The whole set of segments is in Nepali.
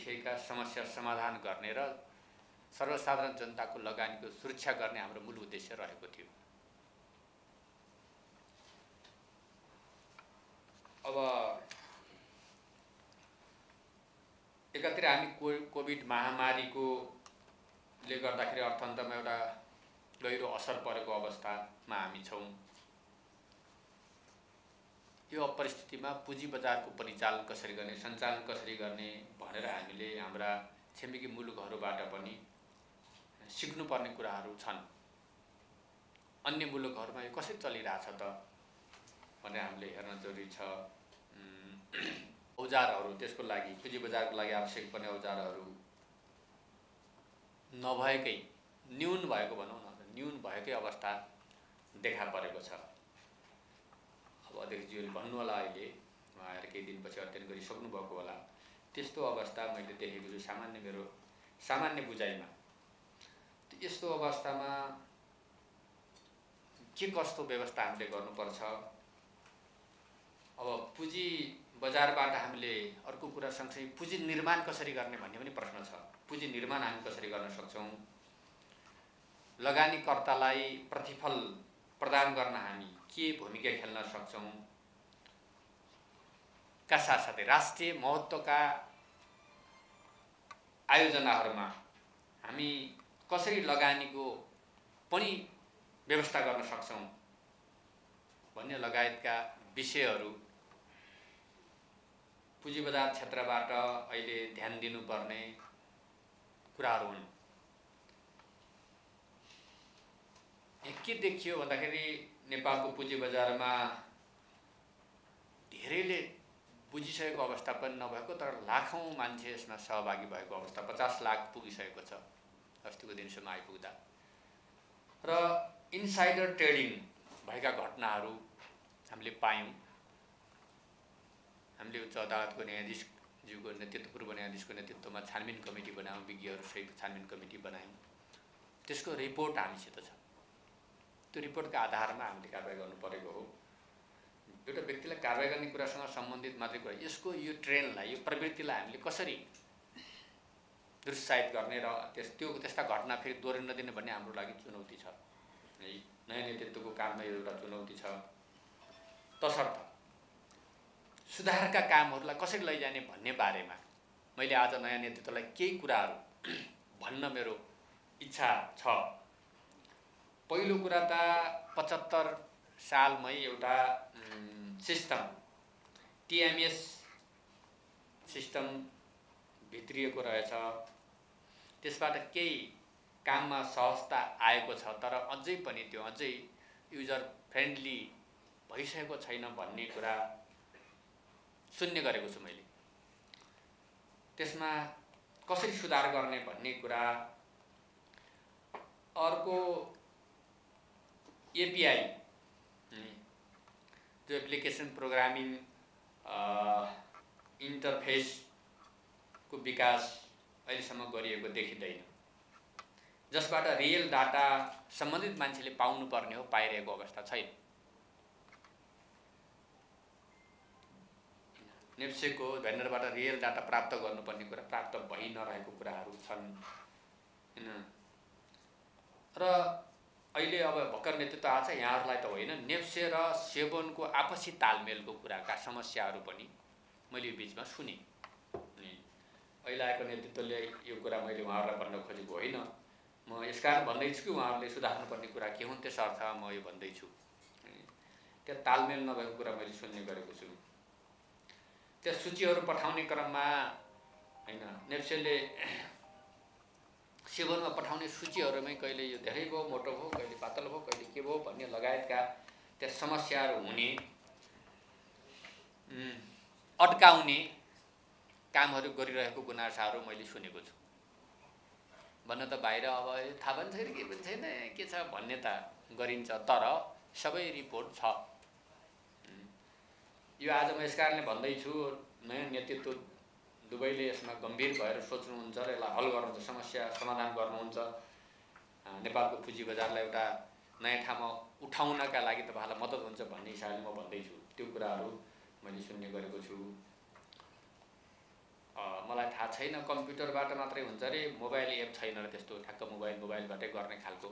देखिएका समस्या समाधान गर्ने र सर्वसाधारण जनताको लगानीको सुरक्षा गर्ने हाम्रो मूल उद्देश्य रहेको थियो। अब एकातिर हामी कोभिड महामारीको ले गर्दाखेरि अर्थतन्त्रमा एउटा गहिरो असर परेको अवस्थामा हामी छौं। यो परिस्थितिमा पुँजी बजारको परिचालन कसरी गर्ने, सञ्चालन कसरी गर्ने भनेर हामीले हाम्रा छिमेकी मुलुकहरूबाट पनि सिक्नुपर्ने कुराहरू छन्। अन्य मुलुकहरूमा यो कसरी चलिरहेछ त भनेर हामीले हेर्न जरुरी छ। औजारहरू, त्यसको लागि पुँजी बजारको लागि आवश्यक पर्ने औजारहरू नभएकै, न्यून भएको भनौँ न, न्यून भएकै अवस्था देखा परेको छ। अब अध्यक्षज्यूले भन्नु होला, अहिले आएर केही दिनपछि अध्ययन गरिसक्नु भएको होला। त्यस्तो अवस्था मैले देखेको छु मेरो सामान्य बुझाइमा। यस्तो अवस्थामा के कस्तो व्यवस्था हामीले गर्नुपर्छ? अब पुँजी बजारबाट हामीले अर्को कुरा सँगसँगै पुँजी निर्माण कसरी गर्ने भन्ने पनि प्रश्न छ। पुँजी निर्माण हामी कसरी गर्न सक्छौं? लगानीकर्तालाई प्रतिफल प्रदान गर्न हामी के भूमिका खेल्न सक्छौं? का साथसाथै राष्ट्रिय महत्त्वका आयोजनाहरूमा हामी कसरी लगानीको पनि व्यवस्था गर्न सक्छौं भन्ने लगायतका विषयहरू पुँजी बजार क्षेत्रबाट अहिले ध्यान दिनुपर्ने कुराहरू हुन्। के देखियो भन्दाखेरि नेपालको पुँजी बजारमा धेरैले बुझिसकेको अवस्था पनि नभएको तर लाखौं मान्छे यसमा सहभागी भएको अवस्था, 50 लाख पुगिसकेको छ अस्तिको दिनसम्म आइपुग्दा। र इनसाइडर ट्रेडिङ भएका घटनाहरू हामीले पायौं। हामीले उच्च अदालतको न्यायाधीशज्यूको नेतृत्व, पूर्व न्यायाधीशको नेतृत्वमा छानबिन कमिटी बनायौं, विज्ञहरूसहित छानबिन कमिटी बनायौं। त्यसको रिपोर्ट हामीसित छ। त्यो रिपोर्टका आधारमा हामीले कारबाही गर्नु परेको हो। एउटा व्यक्तिलाई कारबाही गर्ने कुरासँग सम्बन्धित मात्रै कुरा, यसको यो ट्रेन्डलाई, यो प्रवृत्तिलाई हामीले कसरी दुरुत्साहित गर्ने र त्यस्ता घटना फेरि दोहोरिन नदिने भन्ने हाम्रो लागि चुनौती छ। नयाँ नेतृत्वको काममा यो एउटा चुनौती छ। तसर्थ सुधारका कामहरूलाई कसरी लैजाने भन्ने बारेमा मैले आज नयाँ नेतृत्वलाई केही कुराहरू भन्न मेरो इच्छा छ। पहिलो कुरा त 75 सालमै एउटा सिस्टम, टिएमएस सिस्टम भित्रिएको रहेछ। त्यसबाट केही काममा सहजता आएको छ, तर अझै पनि त्यो अझै युजर फ्रेन्डली भइसकेको छैन भन्ने कुरा सुन्ने गरेको छु मैले। त्यसमा कसरी सुधार गर्ने भन्ने कुरा। अर्को एपीआई, जो एप्लिकेसन प्रोग्रामिङ इन्टरफेसको विकास अहिलेसम्म गरिएको देखिँदैन, जसबाट रियल डाटा सम्बन्धित मान्छेले पाउनुपर्ने हो, पाइरहेको अवस्था छैन। नेप्सेको भेन्डरबाट रियल डाटा प्राप्त गर्नुपर्ने कुरा प्राप्त भइ नरहेको कुराहरू छन् हैन। र अहिले अब भर्खर नेतृत्व आछ, यहाँहरूलाई त होइन, नेप्से र सेबनको आपसी तालमेलको कुराका समस्याहरू पनि मैले बीचमा सुने। अहिले आएको नेतृत्वले यो कुरा मैले उहाँहरूलाई भन्न खोजेको होइन। म यसकारण भन्दैछु कि उहाँहरूले सुधार्नुपर्ने कुरा के हुन्, त्यस अर्थमा म यो भन्दैछु। त्यहाँ तालमेल नभएको कुरा मैले सुन्ने गरेको छु। त्यहाँ सूचीहरू पठाउने क्रममा हैन, नेप्सेले सेवनमा पठाउने सूचीहरूमै कहिले यो धेरै भयो, मोटो भयो, कहिले पातलो भयो, कहिले के भयो भन्ने लगायतका त्यहाँ समस्याहरू हुने, अड्काउने कामहरू गरिरहेको गुनासाहरू मैले सुनेको छु। भन्न त बाहिर अब थाहा पनि छैन, के पनि छैन, के छ भन्ने त गरिन्छ, तर सबै रिपोर्ट छ। यो आज म यसकारणले भन्दैछु, नयाँ नेतृत्व दुवैले यसमा गम्भीर भएर सोच्नुहुन्छ र यसलाई हल गर्नुहुन्छ, समस्या समाधान गर्नुहुन्छ, नेपालको पुँजी बजारलाई एउटा नयाँ ठाउँमा उठाउनका लागि तपाईहरुलाई मद्दत हुन्छ भन्ने हिसाबले म भन्दैछु। त्यो कुराहरू मैले सुन्ने गरेको छु। मलाई थाहा थाहा छैन, कम्प्युटरबाट मात्रै हुन्छ रे, मोबाइल एप छैन र त्यस्तो ठ्याक्क मोबाइलबाटै गर्ने खालको।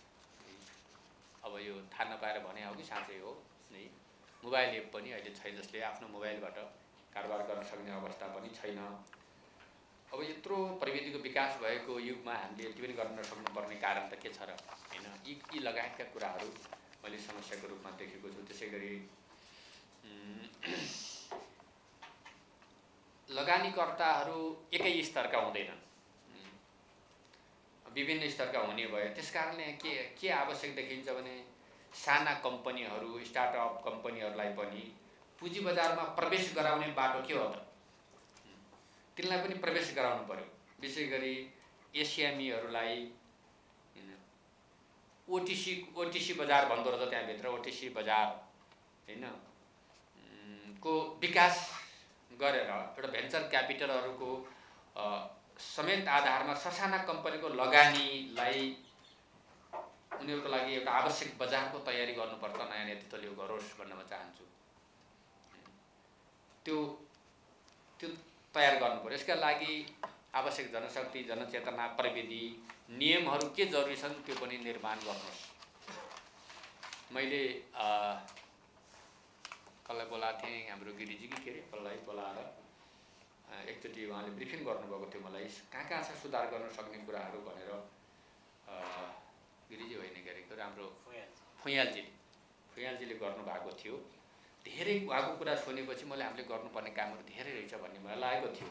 अब यो थाहा नपाएर भने हो कि साँच्चै हो नि, मोबाइल एप पनि अहिले छैन जसले आफ्नो मोबाइलबाट कारोबार गर्न सक्ने अवस्था पनि छैन। अब यत्रो प्रविधिको विकास भएको युगमा हामीले यति पनि गर्न सक्नुपर्ने कारण त के छ र, हैन? यी लगायतका कुराहरू मैले समस्याको रूपमा देखेको छु। त्यसैगरी लगानीकर्ताहरू एकै स्तरका हुँदैनन्, विभिन्न स्तरका हुने भए। त्यसकारणले के आवश्यक देखिन्छ भने साना कम्पनीहरू, स्टार्टअप कम्पनीहरूलाई पनि पुँजी बजारमा प्रवेश गराउने बाटो के हो त, तिनलाई पनि प्रवेश गराउनु पर्यो। विशेष गरी एसएमईहरूलाई ओटीसी बजार भन्दो रहेछ, त्यहाँभित्र ओटीसी बजार हैन को विकास गरेर एउटा भेन्चर क्यापिटलहरूको समेत आधारमा ससाना कम्पनीको लगानीलाई उनीहरूको लागि एउटा आवश्यक बजारको तयारी गर्नुपर्छ। नयाँ नेतृत्वले यो गरोस् भन्न म चाहन्छु। त्यो तयार गर्नु पर्यो। यसका लागि आवश्यक जनशक्ति, जनचेतना, प्रविधि, नियमहरू के जरुरी छन् त्यो पनि निर्माण गर्नुहोस्। मैले कसलाई बोलाएको थिएँ, हाम्रो गिरिजी कि के अरे, कसलाई बोलाएर एकचोटि उहाँले ब्रिफिङ गर्नुभएको थियो मलाई, कहाँ छ सुधार गर्न सक्ने कुराहरू भनेर। गिरिजी होइन के अरे, हाम्रो फुयालजीले गर्नुभएको थियो। धेरै उहाँको कुरा सुनेपछि मैले हामीले गर्नुपर्ने कामहरू धेरै रहेछ भन्ने मलाई लागेको थियो।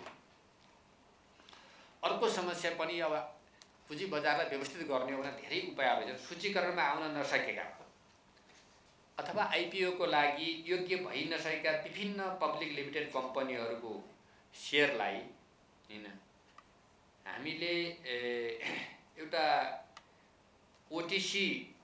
अर्को समस्या पनि अब पुँजी बजारलाई व्यवस्थित गर्ने हो भने धेरै उपायहरू छन्। सूचीकरणमा आउन नसकेका अथवा आइपिओको लागि योग्य भइ नसकेका विभिन्न पब्लिक लिमिटेड कम्पनीहरूको सेयरलाई हैन हामीले एउटा ओटीसी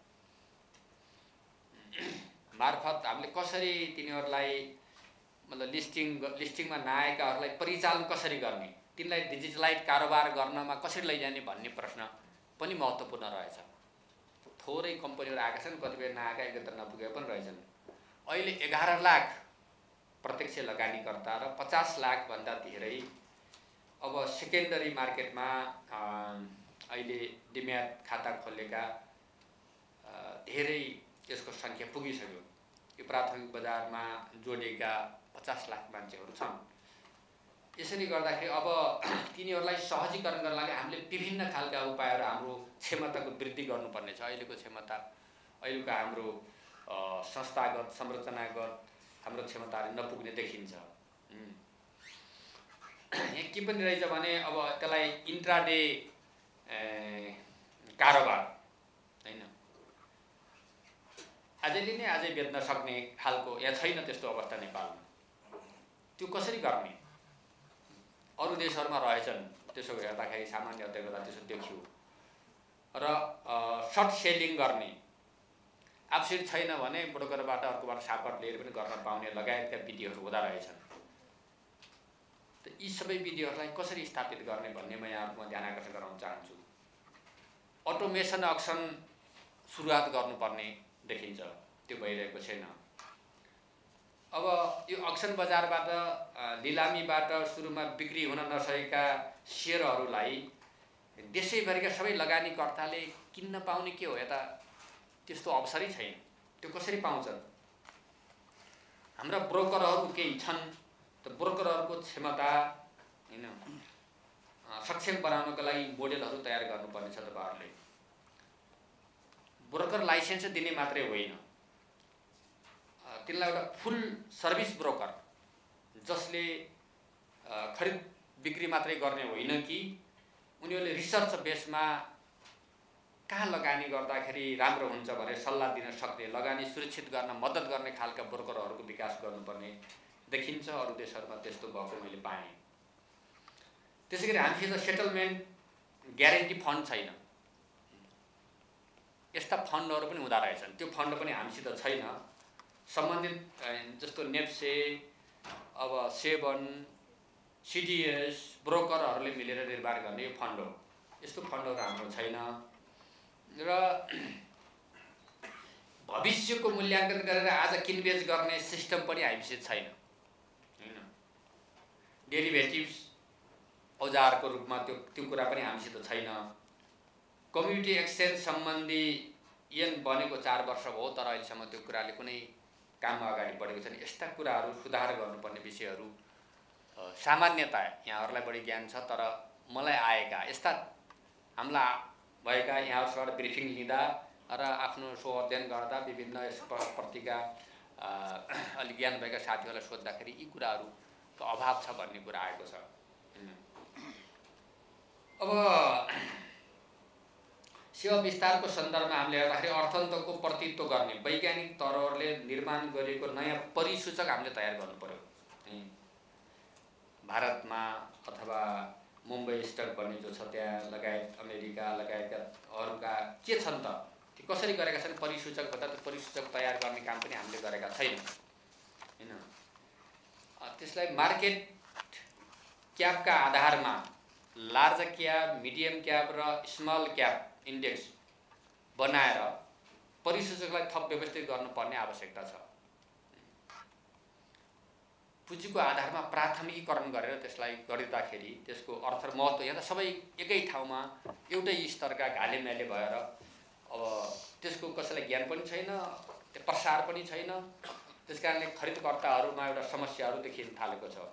मार्फत हामीले कसरी तिनीहरूलाई मतलब लिस्टिङमा नआएकाहरूलाई परिचालन कसरी गर्ने, तिनलाई डिजिटलाइज कारोबार गर्नमा कसरी लैजाने भन्ने प्रश्न पनि महत्त्वपूर्ण रहेछ। थोरै कम्पनीहरू आएका छन्, कतिपय नआएका, एकत्र नपुगेका पनि रहेछन्। अहिले 11 लाख प्रत्यक्ष लगानीकर्ता र 50 लाख भन्दा धेरै अब सेकेन्डरी मार्केटमा अहिले डिम्याट खाता खोलेका धेरै यसको सङ्ख्या पुगिसक्यो। यो प्राथमिक बजारमा जोडिएका 50 लाख मान्छेहरू छन्। यसरी गर्दाखेरि अब तिनीहरूलाई सहजीकरण गर्न लागि हामीले विभिन्न खालका उपायहरू, हाम्रो क्षमताको वृद्धि गर्नुपर्ने छ। अहिलेको क्षमता, अहिलेको हाम्रो संस्थागत संरचनागत हाम्रो क्षमताले नपुग्ने देखिन्छ। यहाँ के पनि रहेछ भने अब त्यसलाई इन्ट्राडे कारोबार हैन आजैले नै आजै बेच्न सक्ने खालको यहाँ छैन त्यस्तो अवस्था नेपालमा। त्यो कसरी गर्ने? अरू देशहरूमा रहेछन्, त्यसो हेर्दाखेरि सामान्य अध्ययन गर्दा त्यसो देखियो। र सर्ट सेलिङ गर्ने आवश्यक छैन भने ब्रोकरबाट अर्कोबाट सापट लिएर पनि गर्न पाउने लगायतका विधिहरू हुँदा रहेछन्। त यी सबै विधिहरूलाई कसरी स्थापित गर्ने भन्ने म यहाँहरुमा ध्यान आकर्षण गराउन चाहन्छु। अटोमेसन अक्सन सुरुवात गर्नुपर्ने देखिन्छ, त्यो भइरहेको छैन। अब यो अक्सन बजारबाट लिलामीबाट सुरुमा बिक्री हुन नसकेका सेयरहरूलाई देशैभरिका सबै लगानीकर्ताले किन्न पाउने के हो? यता त्यस्तो अवसरै छैन। त्यो कसरी पाउँछन्? हाम्रा ब्रोकरहरू केही छन्, त ब्रोकरहरूको क्षमता हैन सक्षम बनाउनको लागि मोडेलहरू तयार गर्नुपर्ने छ। तपाईहरुले ब्रोकर लाइसेन्स दिने मात्रै होइन, तिनलाई एउटा फुल सर्भिस ब्रोकर जसले खरिद बिक्री मात्रै गर्ने होइन कि उनीहरूले रिसर्च बेसमा कहाँ लगानी गर्दाखेरि राम्रो हुन्छ भनेर सल्लाह दिन सक्ने, लगानी सुरक्षित गर्न मद्दत गर्ने खालका ब्रोकरहरूको विकास गर्नुपर्ने देखिन्छ। अरू देशहरूमा त्यस्तो भएको मैले पाएँ। त्यसैगरी हामीसित सेटलमेन्ट ग्यारेन्टी फन्ड छैन। यस्ता फन्डहरू पनि हुँदा रहेछन्, त्यो फन्ड पनि हामीसित छैन। सम्बन्धित जस्तो नेप्से, अब सेवन, सिडिएस ब्रोकरहरूले मिलेर निर्माण गर्ने यो फन्ड हो। यस्तो फन्डहरू हाम्रो छैन। र भविष्यको मूल्याङ्कन गरेर आज किनबेच गर्ने सिस्टम पनि हामीसित छैन हैन। डेरिभेटिभ्स औजारको रूपमा त्यो कुरा पनि हामीसित छैन। कम्युनिटी एक्सचेन्ज सम्बन्धी ऐन बनेको 4 वर्ष भयो तर अहिलेसम्म त्यो कुराले कुनै काममा अगाडि बढेको छैन। यस्ता कुराहरू सुधार गर्नुपर्ने विषयहरू सामान्यतया यहाँहरूलाई बढी ज्ञान छ, तर मलाई आएका यस्ता हामीलाई भएका यहाँहरूबाट ब्रिफिङ लिँदा र आफ्नो अध्ययन गर्दा विभिन्न प्रतिका अलिक ज्ञान भएका साथीहरूलाई सोद्धाखेरि यी कुराहरूको अभाव छ भन्ने कुरा आएको छ। अब सेवा विस्तारको सन्दर्भमा हामीले हेर्दाखेरि अर्थतन्त्रको प्रतिनिधित्व गर्ने वैज्ञानिक तौरले निर्माण गरिएको नयाँ परिसूचक हामीले तयार गर्नु पर्यो। भारतमा अथवा मुम्बई स्टक भन्ने जो छ त्यहाँ लगायत अमेरिका लगायतका अरूका के छन् त, त्यो कसरी गरेका छन् परिसूचक भन्दा त्यो परिसूचक तयार गर्ने काम पनि हामीले गरेका छैनौँ हैन। त्यसलाई मार्केट क्यापका आधारमा लार्ज क्याप, मिडियम क्याप र स्मल क्याप इन्डेक्स बनाएर परिसूचकलाई थप व्यवस्थित गर्नुपर्ने आवश्यकता छ। पुँजीको आधारमा प्राथमिकीकरण गरेर त्यसलाई गरिँदाखेरि त्यसको अर्थ र महत्त्व यहाँ त सबै एकै ठाउँमा एउटै स्तरका घालेम्याले भएर अब त्यसको कसैलाई ज्ञान पनि छैन, त्यो प्रसार पनि छैन। त्यसकारणले खरिदकर्ताहरूमा एउटा समस्याहरू देखिन थालेको छ।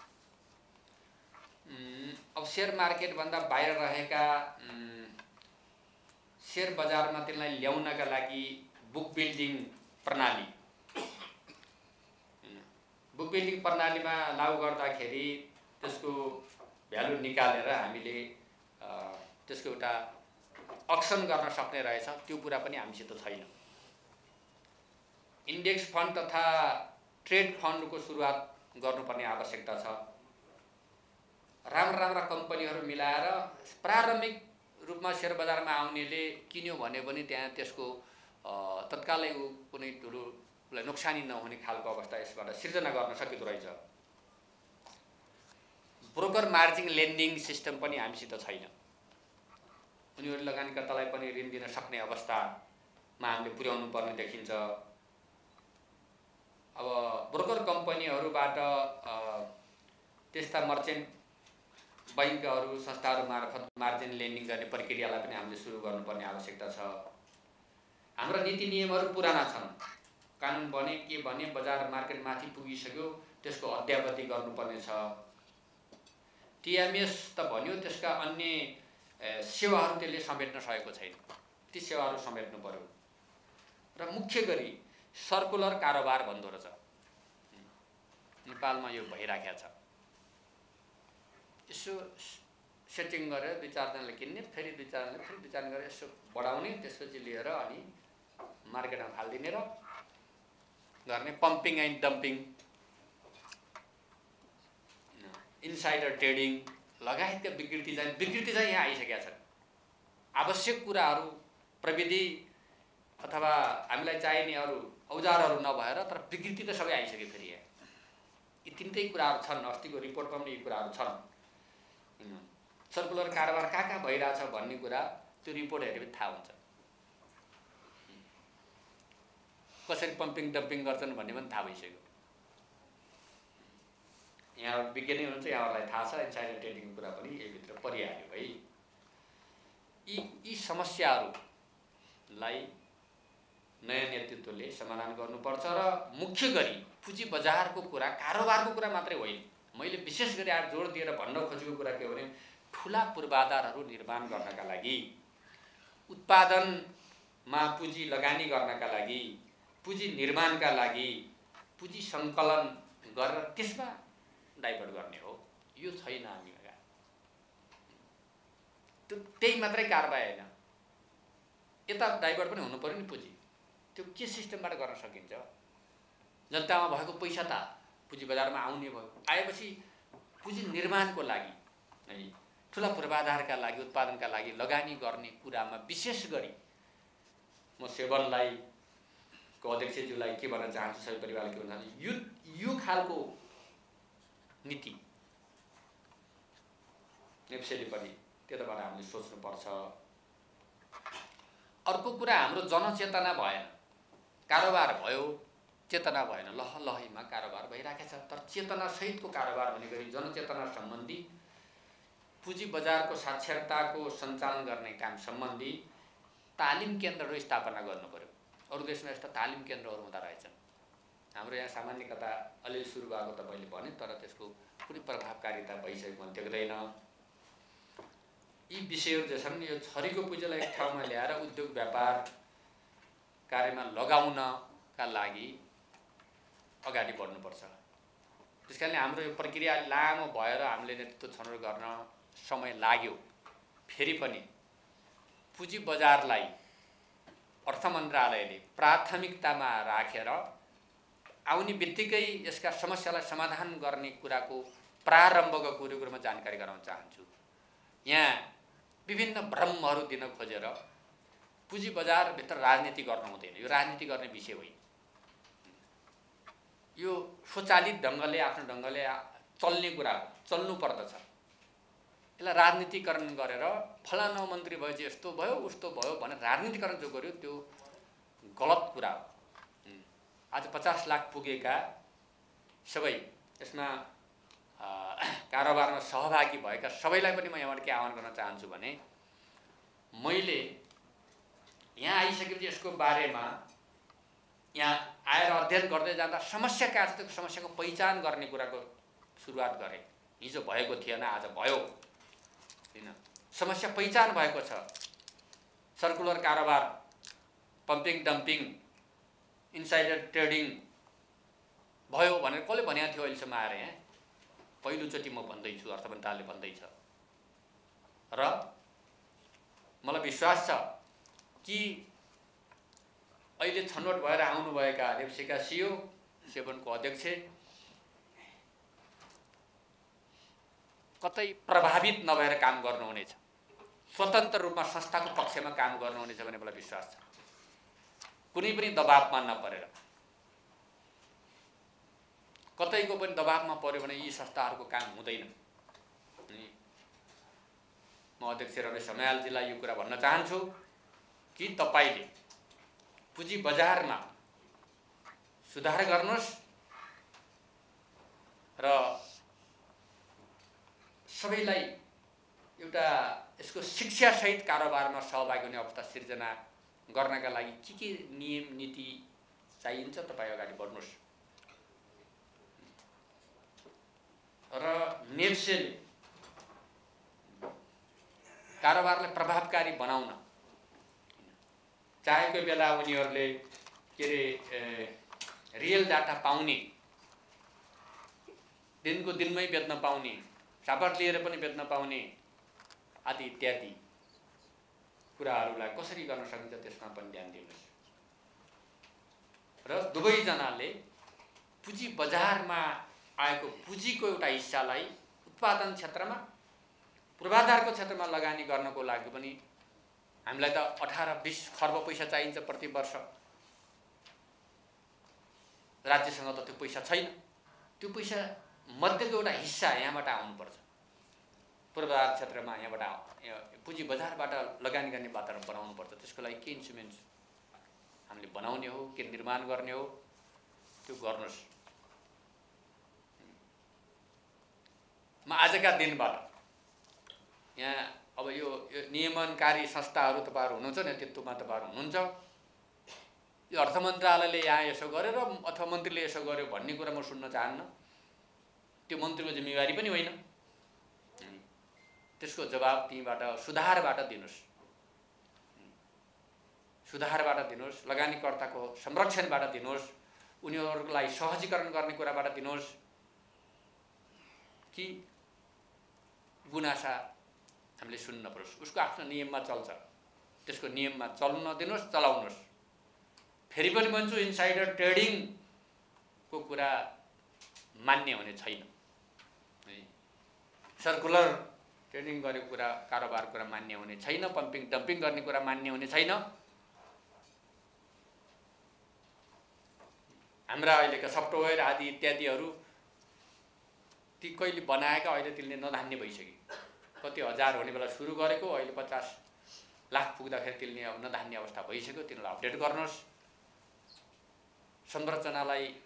अब सेयर मार्केटभन्दा बाहिर रहेका सेयर बजारमा त्यसलाई ल्याउनका लागि बुक बिल्डिङ प्रणालीमा लागू गर्दाखेरि त्यसको भ्यालु निकालेर हामीले त्यसको एउटा अक्सन गर्न सक्ने रहेछ, त्यो कुरा पनि हामीसित छैन। इन्डेक्स फन्ड तथा ट्रेड फन्डको सुरुवात गर्नुपर्ने आवश्यकता छ। राम्रा कम्पनीहरू मिलाएर प्रारम्भिक रूपमा सेयर बजारमा आउनेले किन्यो भने पनि त्यहाँ त्यसको तत्कालै कुनै ठुलो नोक्सानी नहुने खालको अवस्था यसबाट सिर्जना गर्न सकिँदो रहेछ। ब्रोकर मार्जिन लेन्डिङ सिस्टम पनि हामीसित छैन। उनीहरूले लगानीकर्तालाई पनि ऋण दिन सक्ने अवस्थामा हामीले पुर्याउनु पर्ने देखिन्छ। अब ब्रोकर कम्पनीहरूबाट त्यस्ता मर्चेन्ट बैंकहरू संस्थाहरू मार्फत मार्जिन लेन्डिङ गर्ने प्रक्रियालाई पनि हामीले सुरु गर्नुपर्ने आवश्यकता छ। हाम्रा नीति नियमहरू पुराना छन्, कानुन बने के भने बजार मार्केट माथि पुगिसक्यो त्यसको अद्यावधि गर्नुपर्ने छ। टिएमएस त भन्यो, त्यसका अन्य सेवाहरू त्यसले समेट्न सकेको छैन, ती सेवाहरू समेट्नु पर्यो। र मुख्य गरी सर्कुलर कारोबार भन्दो रहेछ, नेपालमा यो भइराखेको छ। यसो सेटिङ गरेर 2-4 जनाले किन्ने, फेरि 2-4 जनाले फेरि 2-4 गरेर यसो बढाउने, त्यसपछि लिएर अनि मार्केटमा फालिदिने र गर्ने pumping and dumping, insider trading लगायतका विकृति चाहिँ यहाँ आइसकेका छन्। आवश्यक कुराहरू प्रविधि अथवा हामीलाई चाहिने अरू औजारहरू नभएर तर विकृति त सबै आइसक्यो। फेरि यहाँ यी तिनटै कुराहरू छन्, अस्तिको रिपोर्टमा पनि यी कुराहरू छन्। सर्कुलर कारोबार कहाँ भइरहेछ भन्ने कुरा त्यो रिपोर्ट हेरेपछि थाहा हुन्छ। कसरी पम्पिङ डम्पिङ गर्छन् भन्ने पनि थाहा भइसक्यो। यहाँ विज्ञानी हुनुहुन्छ, यहाँहरूलाई थाहा छ, इनसाइडर ट्रेडिङको कुरा पनि यहीभित्र परिहाल्यो है। यी समस्याहरूलाई नयाँ नेतृत्वले समाधान गर्नुपर्छ र मुख्य गरी पुँजी बजारको कुरा, कारोबारको कुरा मात्रै होइन। मैले विशेष गरी आज जोड दिएर भन्न खोजेको कुरा के हो भने ठुला पूर्वाधारहरू निर्माण गर्नका लागि, उत्पादनमा पुँजी लगानी गर्नका लागि, पुँजी निर्माणका लागि पुँजी सङ्कलन गरेर त्यसमा डाइभर्ट गर्ने हो। यो छैन हामीमा। त्यही मात्रै कारबाही होइन, यता डाइभर्ट पनि हुनु पर्यो नि पुँजी। त्यो के सिस्टमबाट गर्न सकिन्छ? जनतामा भएको पैसा त पुँजी बजारमा आउने भयो, आएपछि पुँजी निर्माणको लागि है, ठुला पूर्वाधारका लागि, उत्पादनका लागि लगानी गर्ने कुरामा विशेष गरी म सेवनलाई को अध्यक्षज्यूलाई के भन्न चाहन्छु, सबै परिवारलाई के भन्न चाहन्छु, यो खालको नीति नेप्सेले पनि त्यताबाट हामीले सोच्नुपर्छ। अर्को कुरा हाम्रो जनचेतना भएन, कारोबार भयो चेतना भएन, लहलहीमा कारोबार भइराखेको छ। तर चेतना सहितको कारोबार भन्ने गरी जनचेतना सम्बन्धी पुँजी बजारको साक्षरताको सञ्चालन गर्ने काम सम्बन्धी तालिम केन्द्रहरू स्थापना गर्नु पर्यो। अरू देशमा यस्ता तालिम केन्द्रहरू हुँदा रहेछन्। हाम्रो यहाँ सामान्य कथा अलिअलि सुरु भएको त मैले भने, तर त्यसको कुनै प्रभावकारिता भइसकेको मैले देख्दैन। यी विषयहरू जे छन्, यो छरीको पुँजीलाई एक ठाउँमा ल्याएर उद्योग व्यापार कार्यमा लगाउनका लागि अगाडि बढ्नुपर्छ। त्यसकारणले हाम्रो यो प्रक्रिया लामो भएर हामीले नेतृत्व छनौट गर्न समय लाग्यो। फेरि पनि पुँजी बजारलाई अर्थ मन्त्रालयले प्राथमिकतामा राखेर आउने बित्तिकै यसका समस्यालाई समाधान गर्ने कुराको प्रारम्भको कुरोमा जानकारी गराउन चाहन्छु। यहाँ विभिन्न भ्रमहरू दिन खोजेर पुँजी बजारभित्र राजनीति गर्न हुँदैन। यो राजनीति गर्ने विषय होइन। यो स्वचालित ढङ्गले आफ्नो ढङ्गले चल्ने कुरा चल्नु पर्दछ। यसलाई राजनीतिकरण गरेर फलाना मन्त्री भएपछि यस्तो भयो उस्तो भयो भनेर राजनीतिकरण जो गर्यो त्यो गलत कुरा हो। आज 50 लाख पुगेका सबै यसमा कारोबारमा सहभागी भएका सबैलाई पनि म यहाँबाट के आह्वान गर्न चाहन्छु भने, मैले यहाँ आइसकेपछि यसको बारेमा यहाँ आएर अध्ययन गर्दै जाँदा समस्या कहाँ छ त्यो समस्याको पहिचान गर्ने कुराको सुरुवात गरेँ। हिजो भएको थिएन, आज भयो हैन। समस्या पहिचान भएको छ। सर्कुलर कारोबार, पम्पिङ डम्पिङ, इनसाइडर ट्रेडिङ भयो भनेर कसले भनेको थियो अहिलेसम्म आएर यहाँ? पहिलोचोटि म भन्दैछु, अर्थ मन्त्रालयले भन्दैछ। र मलाई विश्वास छ कि अहिले छनौट भएर आउनुभएका नेप्सीका सिओ, सेभनको अध्यक्ष कतै प्रभावित नभएर काम गर्नुहुनेछ। स्वतन्त्र रूपमा संस्थाको पक्षमा काम गर्नुहुनेछ भन्ने मलाई विश्वास छ। कुनै पनि दबावमा नपरेर, कतैको पनि दबावमा पर्यो भने यी संस्थाहरूको काम हुँदैन। म अध्यक्ष रमेश समायालजीलाई यो कुरा भन्न चाहन्छु कि तपाईले पुँजी बजारमा सुधार गर्नुहोस् र सबैलाई एउटा यसको शिक्षासहित कारोबारमा सहभागी हुने अवस्था सिर्जना गर्नका लागि के नियम नीति चाहिन्छ तपाईँ अगाडि बढ्नुहोस्। र नेप्सेले कारोबारलाई प्रभावकारी बनाउन चाहेको बेला उनीहरूले के अरे रियल डाटा पाउने, दिनको दिनमै बेच्न पाउने, सापट लिएर पनि बेच्न पाउने आदि इत्यादि कुराहरूलाई कसरी गर्न सकिन्छ त्यसमा पनि ध्यान दिनुहोस्। र दुवैजनाले पुँजी बजारमा आएको पुँजीको एउटा हिस्सालाई उत्पादन क्षेत्रमा, पूर्वाधारको क्षेत्रमा लगानी गर्नको लागि पनि हामीलाई त 18-20 खर्ब पैसा चाहिन्छ प्रति वर्ष। राज्यसँग त त्यो पैसा छैन। त्यो पैसा मध्येको एउटा हिस्सा यहाँबाट आउनुपर्छ। पूर्वाधार क्षेत्रमा यहाँबाट पुँजी बजारबाट लगानी गर्ने वातावरण बनाउनुपर्छ। त्यसको लागि के इन्स्ट्रुमेन्ट्स हामीले बनाउने हो, के निर्माण गर्ने हो, त्यो गर्नुहोस्। म आजका दिनबाट यहाँ अब यो नियमनकारी संस्थाहरू तपाईँहरू हुनुहुन्छ, नेतृत्वमा तपाईँहरू हुनुहुन्छ। यो अर्थ मन्त्रालयले यहाँ यसो गरेर अथवा मन्त्रीले यसो गर्यो भन्ने कुरा म सुन्न चाहन्न। त्यो मन्त्रीको जिम्मेवारी पनि होइन। त्यसको जवाब त्यहीँबाट सुधारबाट दिनुहोस्। सुधारबाट दिनुहोस्, लगानीकर्ताको संरक्षणबाट दिनुहोस्, उनीहरूलाई सहजीकरण गर्ने कुराबाट दिनुहोस् कि गुनासा हामीले सुन्न परोस्। उसको आफ्नो नियममा चल्छ, त्यसको नियममा चल्न नदिनुहोस्, चलाउनुहोस्। फेरि पनि भन्छु, इनसाइडर ट्रेडिङको कुरा मान्य हुने छैन। सर्कुलर ट्रेडिङ गरेको कुरा, कारोबार कुरा मान्य हुने छैन। पम्पिङ डम्पिङ गर्ने कुरा मान्य हुने छैन। हाम्रा अहिलेका सफ्टवेयर आदि इत्यादिहरू ती कहिले बनाएका अहिले त्यसले नधान्ने भइसक्यो। कति हजार हुने बेला सुरु गरेको अहिले 50 लाख पुग्दाखेरि त्यसले अब नधान्ने अवस्था भइसक्यो। तिनीलाई अपडेट गर्नुहोस्।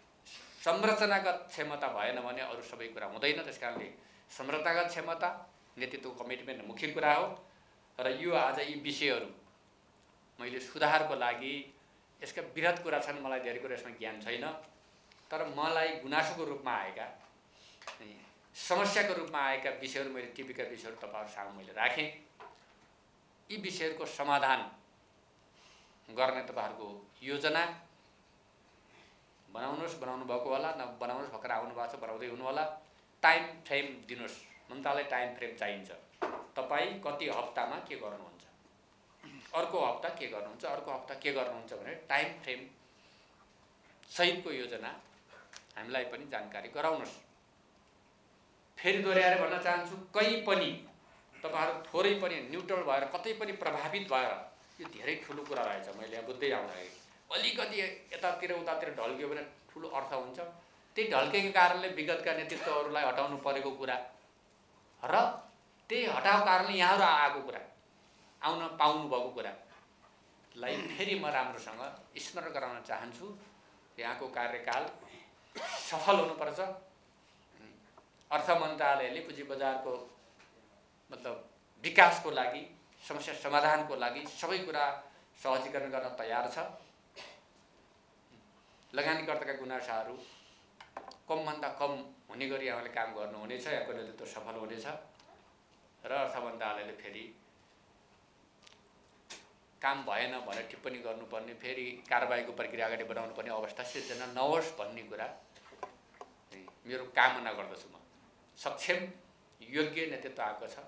संरचनागत क्षमता भएन भने अरू सबै कुरा हुँदैन। त्यसकारणले संरचनागत क्षमता नेतृत्वको कमिटमेन्ट मुख्य कुरा हो र यो आज यी विषयहरू मैले सुधारको लागि यसका विरत कुरा छन्, मलाई धेरै कुरा यसमा ज्ञान छैन, तर मलाई गुनासोको रूपमा आएका समस्याको रूपमा आएका विषयहरू मैले टिभीका विषयहरू तपाईहरु सामु मैले राखेँ। यी विषयहरूको समाधान गर्ने तपाईहरुको योजना बनाउनु भएको होला, नबनाउनुस्, भर्खर आउनु भएको छ, बनाउँदै हुनु होला। टाइम फ्रेम दिनुस्, मन्त्रालय टाइम फ्रेम चाहिन्छ। तपाई कति हप्तामा के गर्नुहुन्छ, अर्को हप्ता के गर्नुहुन्छ, अर्को हप्ता के गर्नुहुन्छ भने टाइम फ्रेम सहितको योजना हामीलाई पनि जानकारी गराउनुस्। फेरि दोहोर्याएर भन्न चाहन्छु, कहीँ पनि तपाईहरु थोरै पनि न्युट्रल भएर कतै पनि प्रभावित भएर यो धेरै ठुलो कुरा रहेछ। मैले यहाँ बुझ्दै आउँदाखेरि अलिकति यतातिर उतातिर ढल्कियो भने ठुलो अर्थ हुन्छ। त्यही ढल्केको कारणले विगतका नेतृत्वहरूलाई हटाउनु परेको कुरा र त्यही हटाएको कारणले यहाँहरु आएको कुरा, आउन पाउनु भएको कुरालाई फेरि म राम्रोसँग स्मरण गराउन चाहन्छु। यहाँको कार्यकाल सफल हुनुपर्छ। अर्थ मन्त्रालयले पुँजी बजारको मतलब विकासको लागि, समस्या समाधानको लागि सबै कुरा सहजीकरण गर्न तयार छ। लगानीकर्ताका गुनासाहरू कमभन्दा कम हुने गरी यहाँले काम गर्नुहुनेछ। यहाँको नेतृत्व सफल हुनेछ र अर्थ मन्त्रालयले फेरि काम भएन भनेर टिप्पणी गर्नुपर्ने, फेरि कारबाहीको प्रक्रिया अगाडि बढाउनु पर्ने अवस्था सिर्जना नहोस् भन्ने कुरा मेरो कामना गर्दछु। म सक्षम योग्य नेतृत्व आएको छ।